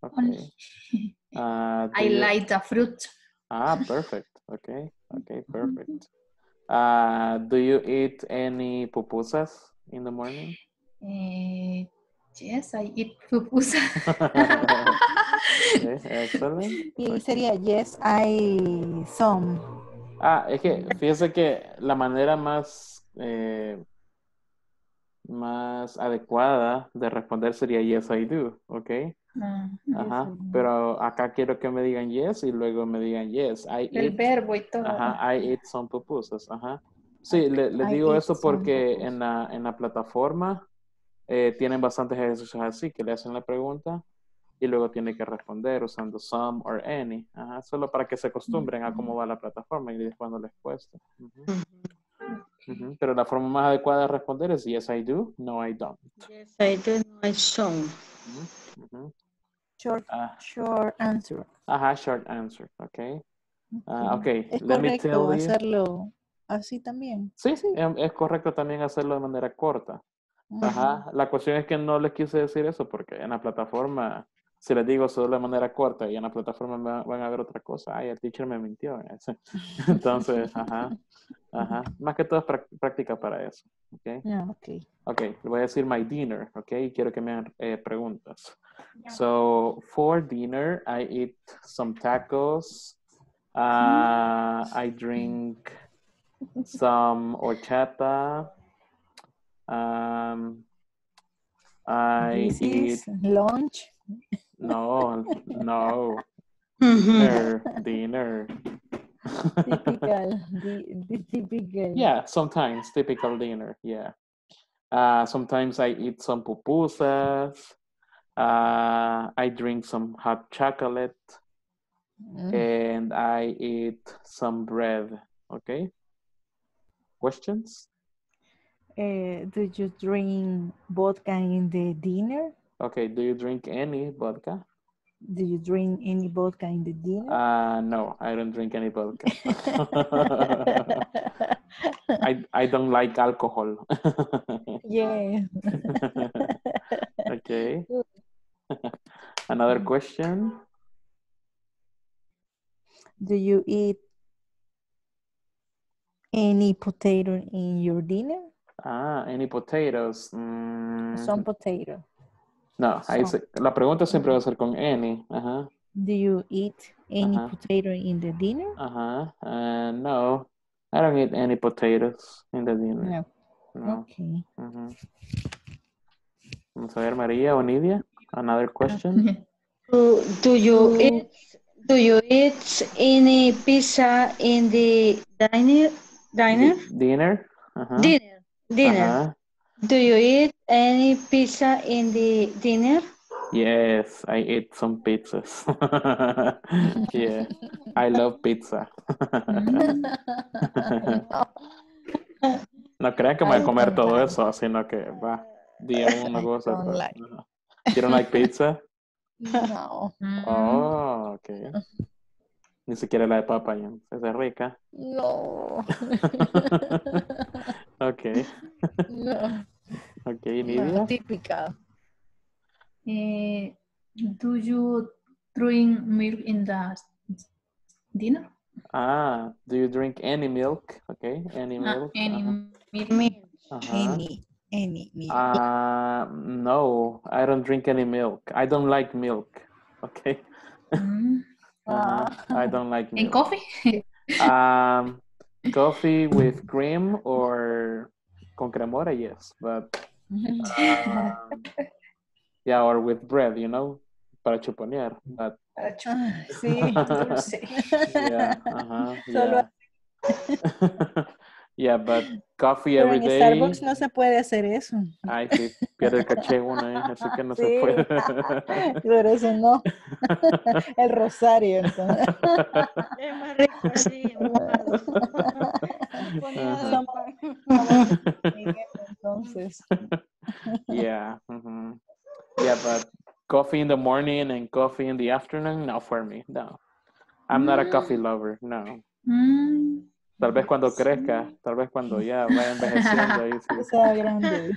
Speaker 11: I like the fruit.
Speaker 1: Perfect. Okay, perfect. Do you eat any pupusas in the morning?
Speaker 11: Yes, I eat pupusas.
Speaker 1: Okay, excellent.
Speaker 6: Y sería yes, I some.
Speaker 1: Es que fíjese que la manera más adecuada de responder sería yes, I do, ¿ok? Pero acá quiero que me digan yes y luego me digan yes, I
Speaker 11: El
Speaker 1: eat.
Speaker 11: verbo y todo.
Speaker 1: I eat some pupusas, Sí, le digo eso porque en la plataforma tienen bastantes ejercicios así, que le hacen la pregunta y luego tiene que responder usando some or any. Solo para que se acostumbren a cómo va la plataforma y cuando les cuesta. Pero la forma más adecuada de responder es yes, I do, no, I don't.
Speaker 10: Yes, I do, no, I don't.
Speaker 6: Short answer.
Speaker 1: Short answer, okay.
Speaker 6: ¿Es
Speaker 1: let me
Speaker 6: correcto
Speaker 1: tell you.
Speaker 6: hacerlo así también?
Speaker 1: Sí, es correcto también hacerlo de manera corta. La cuestión es que no les quise decir eso porque en la plataforma, si les digo solo de manera corta y en la plataforma van a ver otra cosa, el teacher me mintió. Entonces, más que todo es práctica para eso. Okay. Le voy a decir my dinner, y quiero que me hagan preguntas. So, for dinner, I eat some tacos. I drink some horchata. I eat
Speaker 6: lunch.
Speaker 1: No. Dinner.
Speaker 6: Typical.
Speaker 1: Yeah, sometimes typical dinner. Yeah. Sometimes I eat some pupusas. I drink some hot chocolate. And I eat some bread. Okay. Questions?
Speaker 6: Do you drink vodka in the dinner?
Speaker 1: Okay. Do you drink any vodka?
Speaker 6: Do you drink any vodka in the dinner?
Speaker 1: No, I don't drink any vodka. I don't like alcohol.
Speaker 6: Yeah.
Speaker 1: Okay. Another question.
Speaker 6: Do you eat any potato in your dinner?
Speaker 1: Any potatoes?
Speaker 6: Some potato.
Speaker 1: No, la pregunta siempre va a ser con any. Ajá.
Speaker 6: Do you eat any potato in the dinner?
Speaker 1: No, I don't eat any potatoes in the dinner.
Speaker 6: No. Okay.
Speaker 1: Vamos a ver, María o Nidia. Another question.
Speaker 10: Do you eat any pizza in the diner?
Speaker 1: Dinner?
Speaker 10: Dinner.
Speaker 1: Ajá.
Speaker 10: Do you eat any pizza in the dinner?
Speaker 1: Yes, I eat some pizzas. Yeah, I love pizza. No crean que me voy a comer todo eso, sino que va, día una cosa. You don't like pizza?
Speaker 6: No.
Speaker 1: Oh, okay. Ni siquiera la de papa, esa es rica.
Speaker 6: No.
Speaker 1: Okay.
Speaker 6: No.
Speaker 1: Okay, Nidia.
Speaker 6: No, típica.
Speaker 11: Do you drink milk in the dinner?
Speaker 1: Do you drink any milk? Okay, any milk.
Speaker 11: Any milk.
Speaker 6: Any milk.
Speaker 1: No, I don't drink any milk. I don't like milk. Okay. I don't like milk.
Speaker 11: And coffee?
Speaker 1: Coffee with cream or con cremora, yes, but yeah, or with bread, you know, para chuponear. But
Speaker 6: Sí, dulce.
Speaker 1: Yeah, yeah, but coffee
Speaker 6: Pero
Speaker 1: every
Speaker 6: en
Speaker 1: day.
Speaker 6: Starbucks no se puede hacer eso.
Speaker 1: Ay, sí, pierde el caché uno, así que no se puede.
Speaker 6: Por eso no. El rosario, entonces.
Speaker 10: Es más rico así,
Speaker 6: entonces.
Speaker 1: Yeah. Yeah, but coffee in the morning and coffee in the afternoon, not for me. No. I'm not a coffee lover, no. Tal vez cuando crezca, tal vez cuando ya vaya envejeciendo ahí sí.
Speaker 6: Sea grande.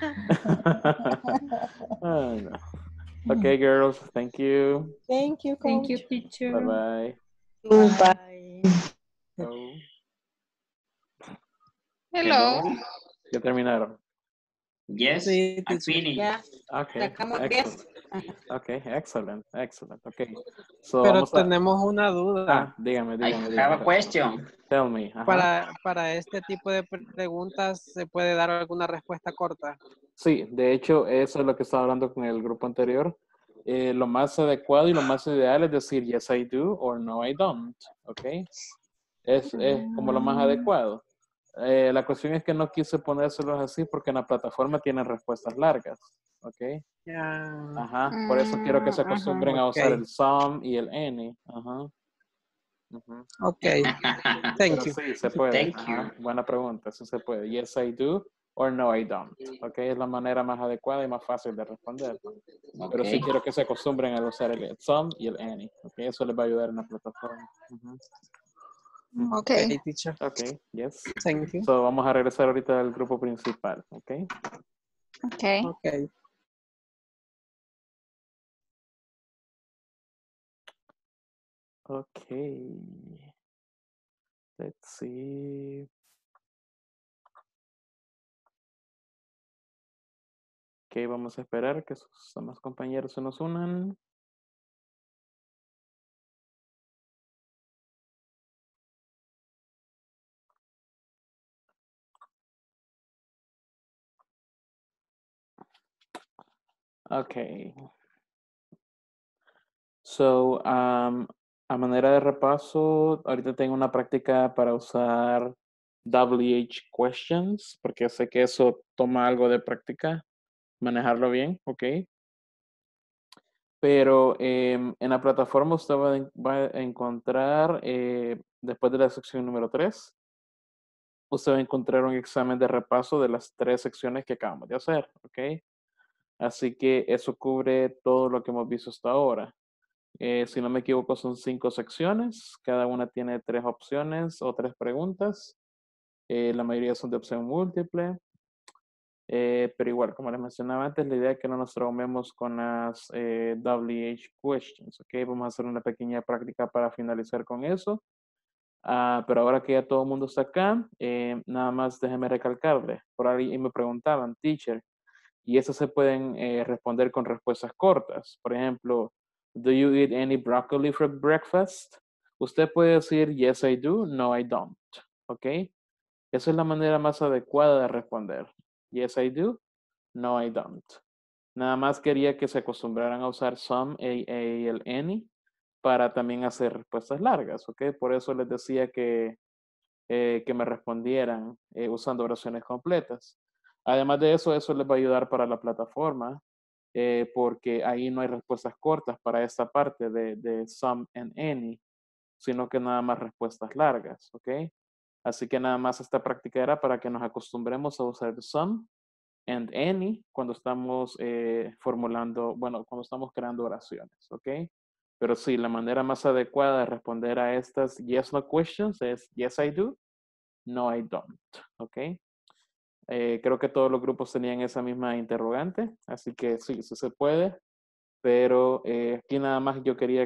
Speaker 1: No. Okay, girls, thank you.
Speaker 6: Thank you, coach.
Speaker 11: Thank you, teacher.
Speaker 1: Bye-bye.
Speaker 10: Bye.
Speaker 1: Oh.
Speaker 8: Hello.
Speaker 1: ¿Ya terminaron?
Speaker 3: Yes,
Speaker 9: Sí,
Speaker 3: I finished.
Speaker 4: Ya,
Speaker 1: Okay,
Speaker 4: sacamos
Speaker 1: excellent.
Speaker 4: 10.
Speaker 1: Okay, excellent. Okay. So
Speaker 9: Pero
Speaker 1: vamos a...
Speaker 9: tenemos una duda.
Speaker 1: Dígame.
Speaker 3: I have a question.
Speaker 1: Tell me. Ajá.
Speaker 9: Para este tipo de preguntas, ¿se puede dar alguna respuesta corta?
Speaker 1: Sí, de hecho, eso es lo que estaba hablando con el grupo anterior. Lo más adecuado y lo más ideal es decir yes I do or no I don't, ¿ok? Es como lo más adecuado. La cuestión es que no quise ponérselos así porque en la plataforma tienen respuestas largas, ¿ok? Ajá, por eso quiero que se acostumbren a usar el some y el any. Ajá.
Speaker 9: Ok, thank you.
Speaker 1: Sí, se puede.
Speaker 3: Thank you.
Speaker 1: Buena pregunta, sí se puede. Yes I do or no I don't. Ok, es la manera más adecuada y más fácil de responder. Pero sí quiero que se acostumbren a usar el some y el any. Ok, eso les va a ayudar en la plataforma.
Speaker 9: Okay, teacher.
Speaker 1: Ok, yes.
Speaker 9: Thank you.
Speaker 1: So vamos a regresar ahorita al grupo principal. Ok.
Speaker 8: Okay.
Speaker 9: Okay.
Speaker 1: Okay. Let's see. Ok, vamos a esperar que sus demás compañeros se nos unan. Okay. So, a manera de repaso, ahorita tengo una práctica para usar WH questions, porque sé que eso toma algo de práctica, manejarlo bien, ¿ok? Pero en la plataforma usted va a encontrar, después de la sección número 3, usted va a encontrar un examen de repaso de las 3 secciones que acabamos de hacer, ¿ok? Así que eso cubre todo lo que hemos visto hasta ahora. Si no me equivoco, son 5 secciones. Cada una tiene 3 opciones o 3 preguntas. La mayoría son de opción múltiple. Pero igual, como les mencionaba antes, la idea es que no nos traumemos con las WH questions, ¿ok? Vamos a hacer una pequeña práctica para finalizar con eso. Pero ahora que ya todo el mundo está acá, nada más déjenme recalcarle. Por ahí me preguntaban, teacher, y esas se pueden responder con respuestas cortas. Por ejemplo, do you eat any broccoli for breakfast? Usted puede decir, yes, I do, no, I don't, ¿ok? Esa es la manera más adecuada de responder. Yes, I do. No, I don't. Nada más quería que se acostumbraran a usar some, y el any para también hacer respuestas largas, ¿ok? Por eso les decía que me respondieran usando oraciones completas. Además de eso, eso les va a ayudar para la plataforma porque ahí no hay respuestas cortas para esta parte de some and any, sino que nada más respuestas largas, ¿ok? Así que nada más esta práctica era para que nos acostumbremos a usar some and any cuando estamos formulando, bueno, cuando estamos creando oraciones, ¿ok? Pero sí, la manera más adecuada de responder a estas yes, no questions es yes, I do, no, I don't, ¿ok? Creo que todos los grupos tenían esa misma interrogante, así que sí, sí se puede, pero aquí nada más yo quería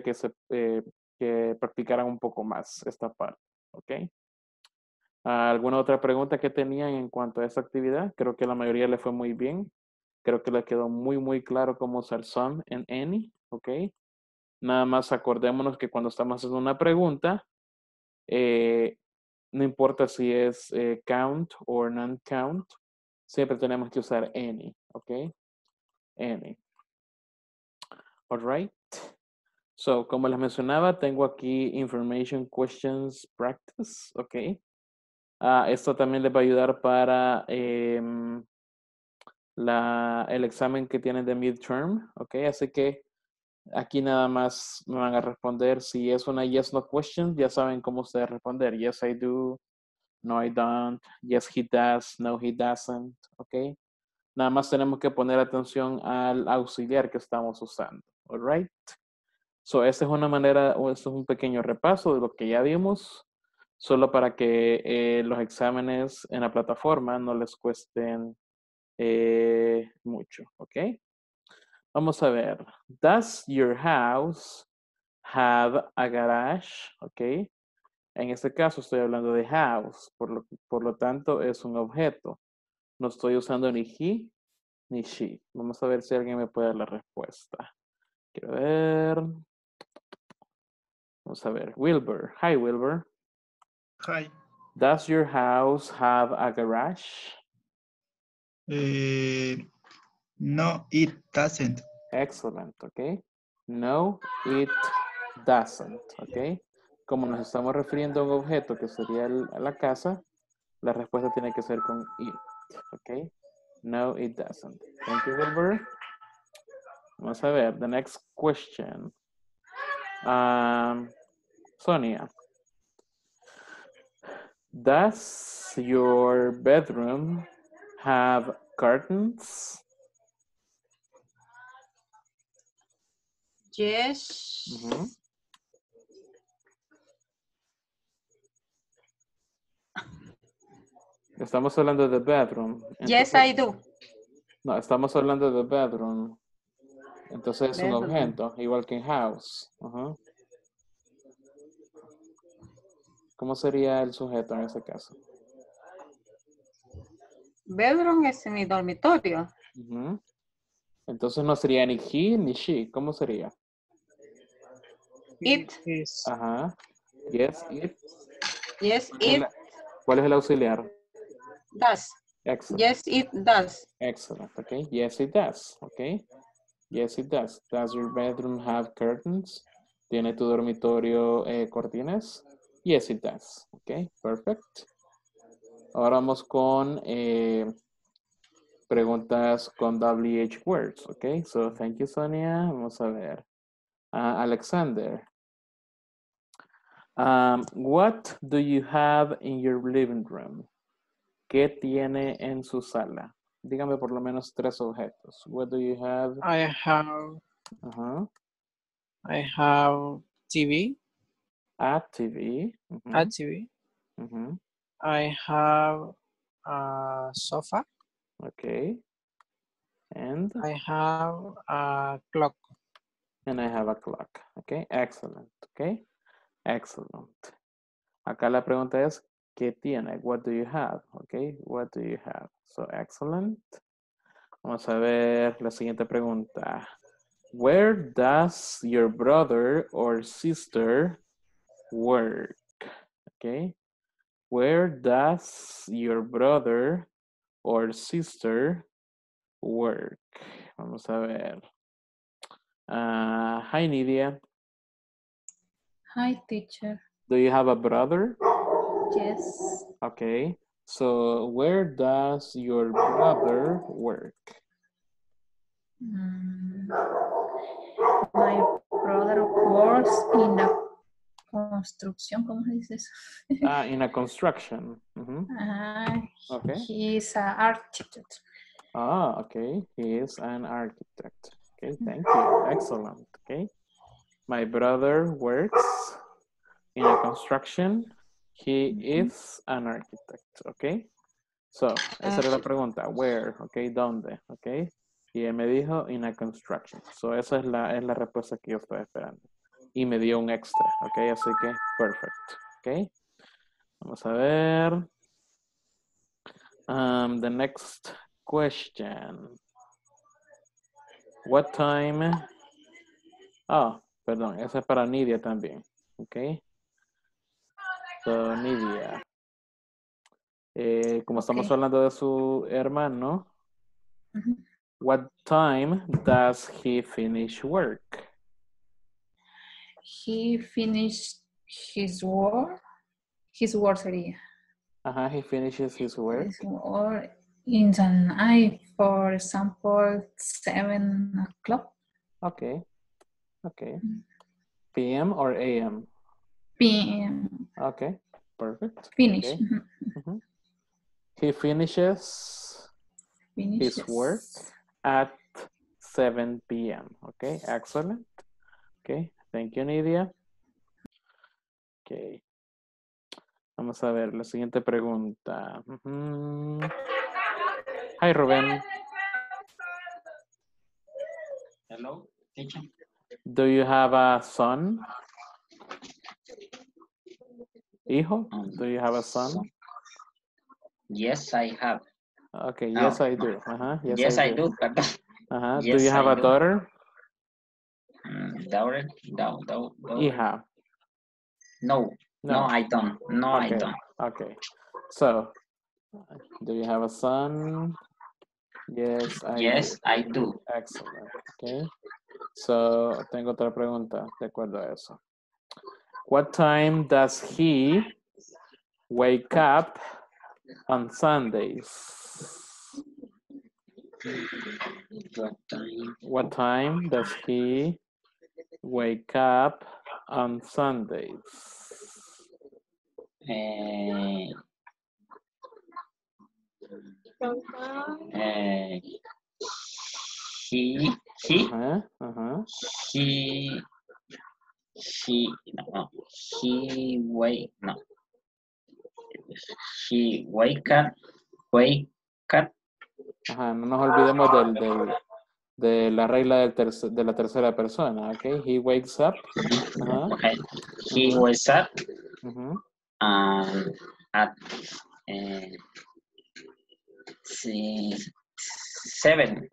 Speaker 1: que practicaran un poco más esta parte, ¿ok? ¿Alguna otra pregunta que tenían en cuanto a esta actividad? Creo que la mayoría le fue muy bien. Creo que le quedó muy, muy claro cómo usar some and any, ¿ok? Nada más acordémonos que cuando estamos haciendo una pregunta, no importa si es count o non-count, siempre tenemos que usar any, ¿ok? Any. All right. So, como les mencionaba, tengo aquí Information Questions Practice, ¿ok? Esto también les va a ayudar para el examen que tienen de midterm, ¿ok? Así que aquí nada más me van a responder. Si es una yes, no question, ya saben cómo ustedes responder. Yes, I do. No, I don't. Yes, he does. No, he doesn't, ¿ok? Nada más tenemos que poner atención al auxiliar que estamos usando, all right? So, esta es una manera, o esto es un pequeño repaso de lo que ya vimos, solo para que los exámenes en la plataforma no les cuesten mucho, ¿ok? Vamos a ver. Does your house have a garage? ¿Ok? En este caso estoy hablando de house, por lo tanto es un objeto. No estoy usando ni he ni she. Vamos a ver si alguien me puede dar la respuesta. Quiero ver. Vamos a ver. Wilbur. Hi, Wilbur.
Speaker 7: Hi.
Speaker 1: Does your house have a garage?
Speaker 7: No, it doesn't.
Speaker 1: Excellent, ok. No, it doesn't, ok. Como nos estamos refiriendo a un objeto que sería la casa, la respuesta tiene que ser con it, ok. No, it doesn't. Thank you, Wilbur. Vamos a ver, the next question. Sonia. Does your bedroom have curtains?
Speaker 4: Yes.
Speaker 1: Estamos hablando de bedroom.
Speaker 4: Entonces, yes, I do.
Speaker 1: No, estamos hablando de bedroom. Entonces es un objeto, igual que en house. ¿Cómo sería el sujeto en ese caso?
Speaker 4: Bedroom es mi dormitorio.
Speaker 1: Entonces no sería ni he ni she. ¿Cómo sería?
Speaker 4: It.
Speaker 1: Ajá. Yes, it.
Speaker 4: Yes, it.
Speaker 1: ¿Cuál es el auxiliar?
Speaker 4: Does.
Speaker 1: Excellent.
Speaker 4: Yes, it does.
Speaker 1: Excellent. Okay. Yes, it does. Okay. Yes, it does. Does your bedroom have curtains? ¿Tiene tu dormitorio cortinas? Yes, it does. Okay. Perfect. Ahora vamos con preguntas con WH words, okay? So thank you, Sonia. Vamos a ver. Alexander. What do you have in your living room? ¿Qué tiene en su sala? Dígame por lo menos 3 objetos. What do you have?
Speaker 9: I have TV.
Speaker 1: A TV.
Speaker 9: A TV. I have a sofa.
Speaker 1: Okay. And?
Speaker 9: I have a clock.
Speaker 1: And I have a clock. Okay, excellent. Okay, excellent. Acá la pregunta es, ¿qué tiene? What do you have? Okay, what do you have? So, excellent. Vamos a ver la siguiente pregunta. Where does your brother or sister work? Okay. Where does your brother or sister work? Vamos a ver. Hi, Nidia.
Speaker 11: Hi, teacher.
Speaker 1: Do you have a brother?
Speaker 11: Yes.
Speaker 1: Okay. So where does your brother work?
Speaker 11: My brother works in the construction. ¿Cómo se dice eso?
Speaker 1: In a construction. Okay.
Speaker 11: He is an architect.
Speaker 1: Okay. He is an architect. Okay, thank you. Excellent. Okay. My brother works in a construction. He is an architect. Okay. So, esa era la pregunta. Where? Okay, ¿dónde? Okay. Y él me dijo in a construction. So, esa es la respuesta que yo estoy esperando. Y me dio un extra. Okay, así que perfect. Okay. Vamos a ver. The next question. What time? Perdón, esa es para Nidia también. Okay. So, Nidia. Como estamos hablando de su hermano, what time does he finish work?
Speaker 11: He finished his work. His work sería.
Speaker 1: He finishes his work.
Speaker 11: Or in the night, for example, 7 o'clock.
Speaker 1: Okay. Okay. PM or AM?
Speaker 11: PM.
Speaker 1: Okay. Perfect.
Speaker 11: Finish.
Speaker 1: Okay. He finishes his work at 7 p.m. Okay, excellent. Okay, thank you, Nidia. Okay. Vamos a ver la siguiente pregunta. Hi, Rubén.
Speaker 3: Hello, teacher.
Speaker 1: Do you have a son? Hijo? Do you have a son?
Speaker 3: Yes, I have.
Speaker 1: Okay, yes, I do.
Speaker 3: Yes, I do.
Speaker 1: Yes, do you have a daughter?
Speaker 3: Daughter?
Speaker 1: Hija.
Speaker 3: No, I don't. No, I don't.
Speaker 1: Okay. So, do you have a son? Yes,
Speaker 3: I do.
Speaker 1: Excellent. Okay. So, tengo otra pregunta de acuerdo a eso. What time does he wake up on Sundays? What time does he wake up on Sundays?
Speaker 3: He wake up.
Speaker 1: No nos olvidemos de la regla de la tercera persona, okay? He wakes up.
Speaker 3: Okay. He wakes up at 7.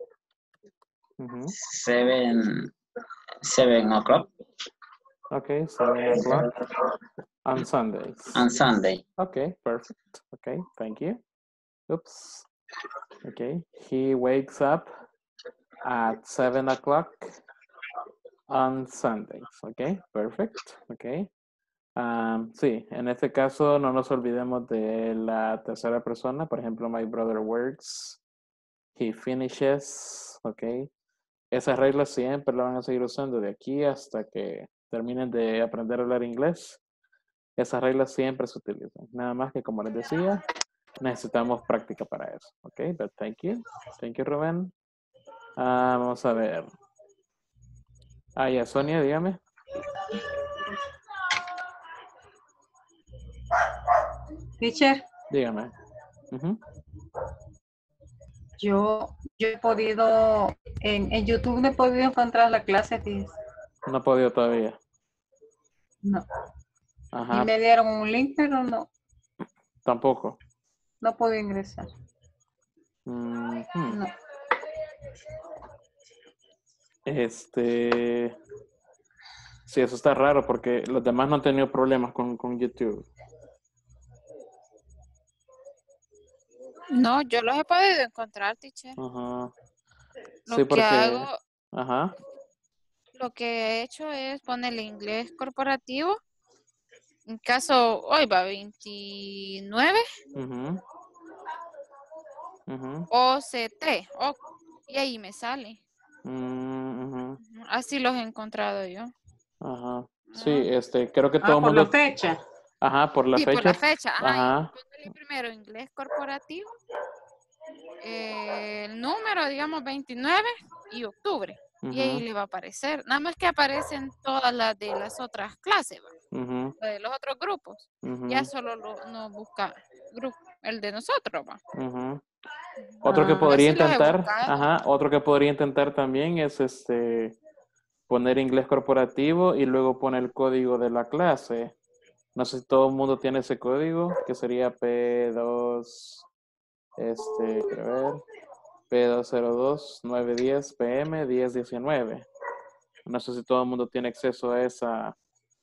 Speaker 3: 7 o'clock.
Speaker 1: Okay, 7 o'clock on Sundays.
Speaker 3: On Sunday.
Speaker 1: Okay, perfect. Okay, thank you. Oops. Okay, he wakes up at 7 o'clock on Sundays. Okay, perfect. Okay. Sí, en este caso no nos olvidemos de la tercera persona. Por ejemplo, my brother works. He finishes, ok. Esas reglas siempre la van a seguir usando de aquí hasta que terminen de aprender a hablar inglés. Esas reglas siempre se utilizan. Nada más que, como les decía, necesitamos práctica para eso. Ok, but thank you. Thank you, Rubén. Vamos a ver. Ya, Sonia, dígame.
Speaker 4: Teacher,
Speaker 1: Dígame.
Speaker 4: yo he podido, en YouTube no he podido encontrar la clase, fíjese.
Speaker 1: No he podido todavía.
Speaker 4: No.
Speaker 1: Ajá.
Speaker 4: Y me dieron un link, pero no.
Speaker 1: Tampoco.
Speaker 4: No puedo ingresar. No.
Speaker 1: Sí, eso está raro porque los demás no han tenido problemas con YouTube.
Speaker 8: No, yo los he podido encontrar, teacher.
Speaker 1: Ajá.
Speaker 8: Lo
Speaker 1: Sí,
Speaker 8: que
Speaker 1: porque...
Speaker 8: hago,
Speaker 1: Ajá.
Speaker 8: lo que he hecho es ponerle inglés corporativo. En caso, hoy va 29. OCT. Y ahí me sale. Así los he encontrado yo.
Speaker 1: Ajá. Sí, creo que todo el
Speaker 4: por
Speaker 1: mundo...
Speaker 4: la fecha.
Speaker 1: Ajá, por la fecha.
Speaker 8: Por la fecha.
Speaker 1: Ajá.
Speaker 8: Y primero inglés corporativo. El número, digamos, 29 y octubre. Y ahí le va a aparecer. Nada más que aparecen todas las de las otras clases, de los otros grupos. Ya solo no busca el de nosotros, ¿va?
Speaker 1: Otro que podría
Speaker 8: Así los he
Speaker 1: intentar,
Speaker 8: buscado.
Speaker 1: otro que podría intentar también es poner inglés corporativo y luego poner el código de la clase. No sé si todo el mundo tiene ese código, que sería P2, quiero ver, P202-910 PM 1019. No sé si todo el mundo tiene acceso a esa.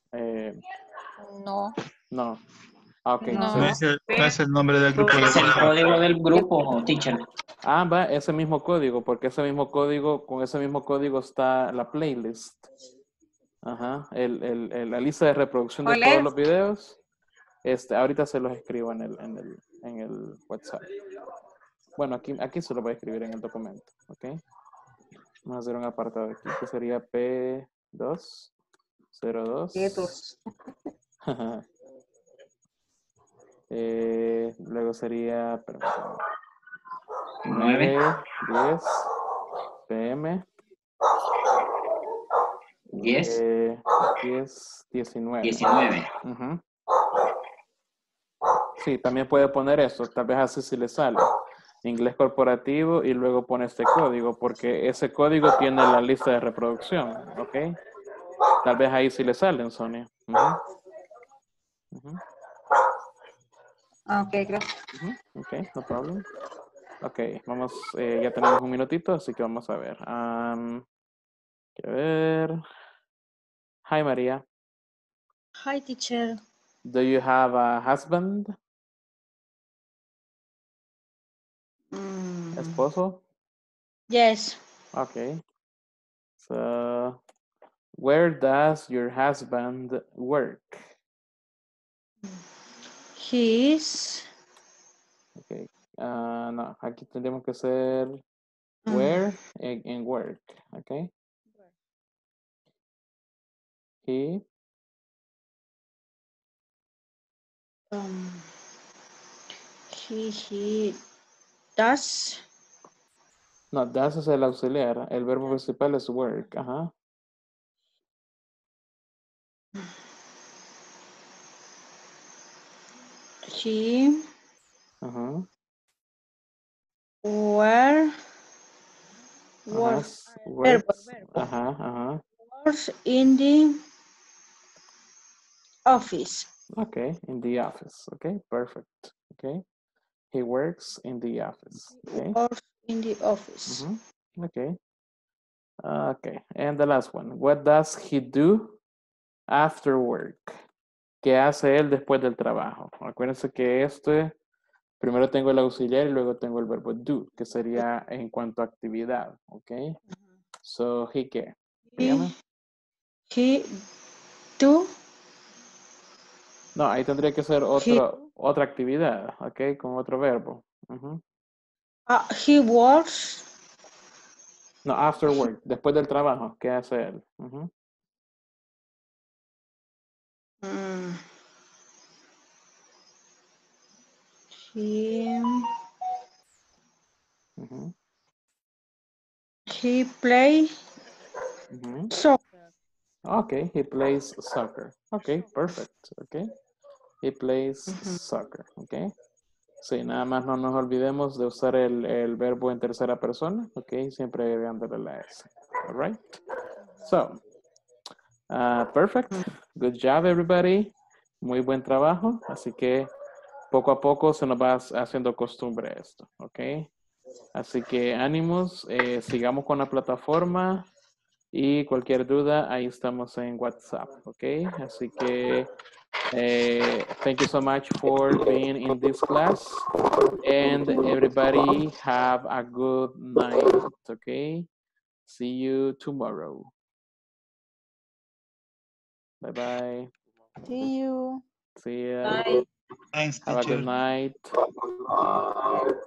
Speaker 8: No.
Speaker 1: No. Ok.
Speaker 7: No es el nombre del grupo.
Speaker 3: Es el código del grupo, teacher.
Speaker 1: Va, ese mismo código, porque ese mismo código, con ese mismo código está la playlist. Ajá, la lista de reproducción de todos los videos. Ahorita se los escribo en el WhatsApp. Bueno, aquí se lo voy a escribir en el documento, ¿ok? Vamos a hacer un apartado aquí, que sería P202. Luego sería 9:10 PM 10:19. Sí, también puede poner eso, tal vez así si le sale. Inglés corporativo y luego pone este código, porque ese código tiene la lista de reproducción, ¿ok? Tal vez ahí sí le salen, Sonia.
Speaker 4: Ok, gracias.
Speaker 1: Ok, no problem. Ok, vamos, ya tenemos un minutito, así que vamos a ver. Quiero ver. Hi, María.
Speaker 10: Hi, teacher.
Speaker 1: Do you have a husband? Esposo?
Speaker 10: Yes.
Speaker 1: Okay. So, where does your husband work?
Speaker 10: He's.
Speaker 1: Okay. No, aquí tendríamos que hacer where and work. Okay. He.
Speaker 10: He does.
Speaker 1: No, does es el auxiliar. El verbo principal es work. Ajá.
Speaker 10: He.
Speaker 1: Ajá.
Speaker 10: Where.
Speaker 1: Works. Ajá.
Speaker 10: Works in the office.
Speaker 1: Okay, in the office. Okay, perfect. Okay. He works in the office. Okay.
Speaker 10: Works in the office.
Speaker 1: Okay. Okay, and the last one. What does he do after work? ¿Qué hace él después del trabajo? Acuérdense que primero tengo el auxiliar y luego tengo el verbo do, que sería en cuanto a actividad. Okay. So, he qué?
Speaker 10: He do.
Speaker 1: No, ahí tendría que ser otra actividad, ok, con otro verbo.
Speaker 10: He works.
Speaker 1: No, after work, después del trabajo, ¿qué hace él?
Speaker 10: He plays soccer.
Speaker 1: Okay, he plays soccer. Okay, perfect. Okay, he plays soccer. Okay. Sí, nada más no nos olvidemos de usar el verbo en tercera persona. Okay, siempre agregándole la S. All right. So, perfect. Good job, everybody. Muy buen trabajo. Así que poco a poco se nos va haciendo costumbre esto. Ok. Así que ánimos. Sigamos con la plataforma. Y cualquier duda, ahí estamos en WhatsApp. Ok. Así que thank you so much for being in this class. And everybody have a good night. Okay. See you tomorrow. Bye-bye.
Speaker 6: See you.
Speaker 1: See ya.
Speaker 4: Bye.
Speaker 7: Thanks,
Speaker 1: Have a
Speaker 7: teacher.
Speaker 1: good night.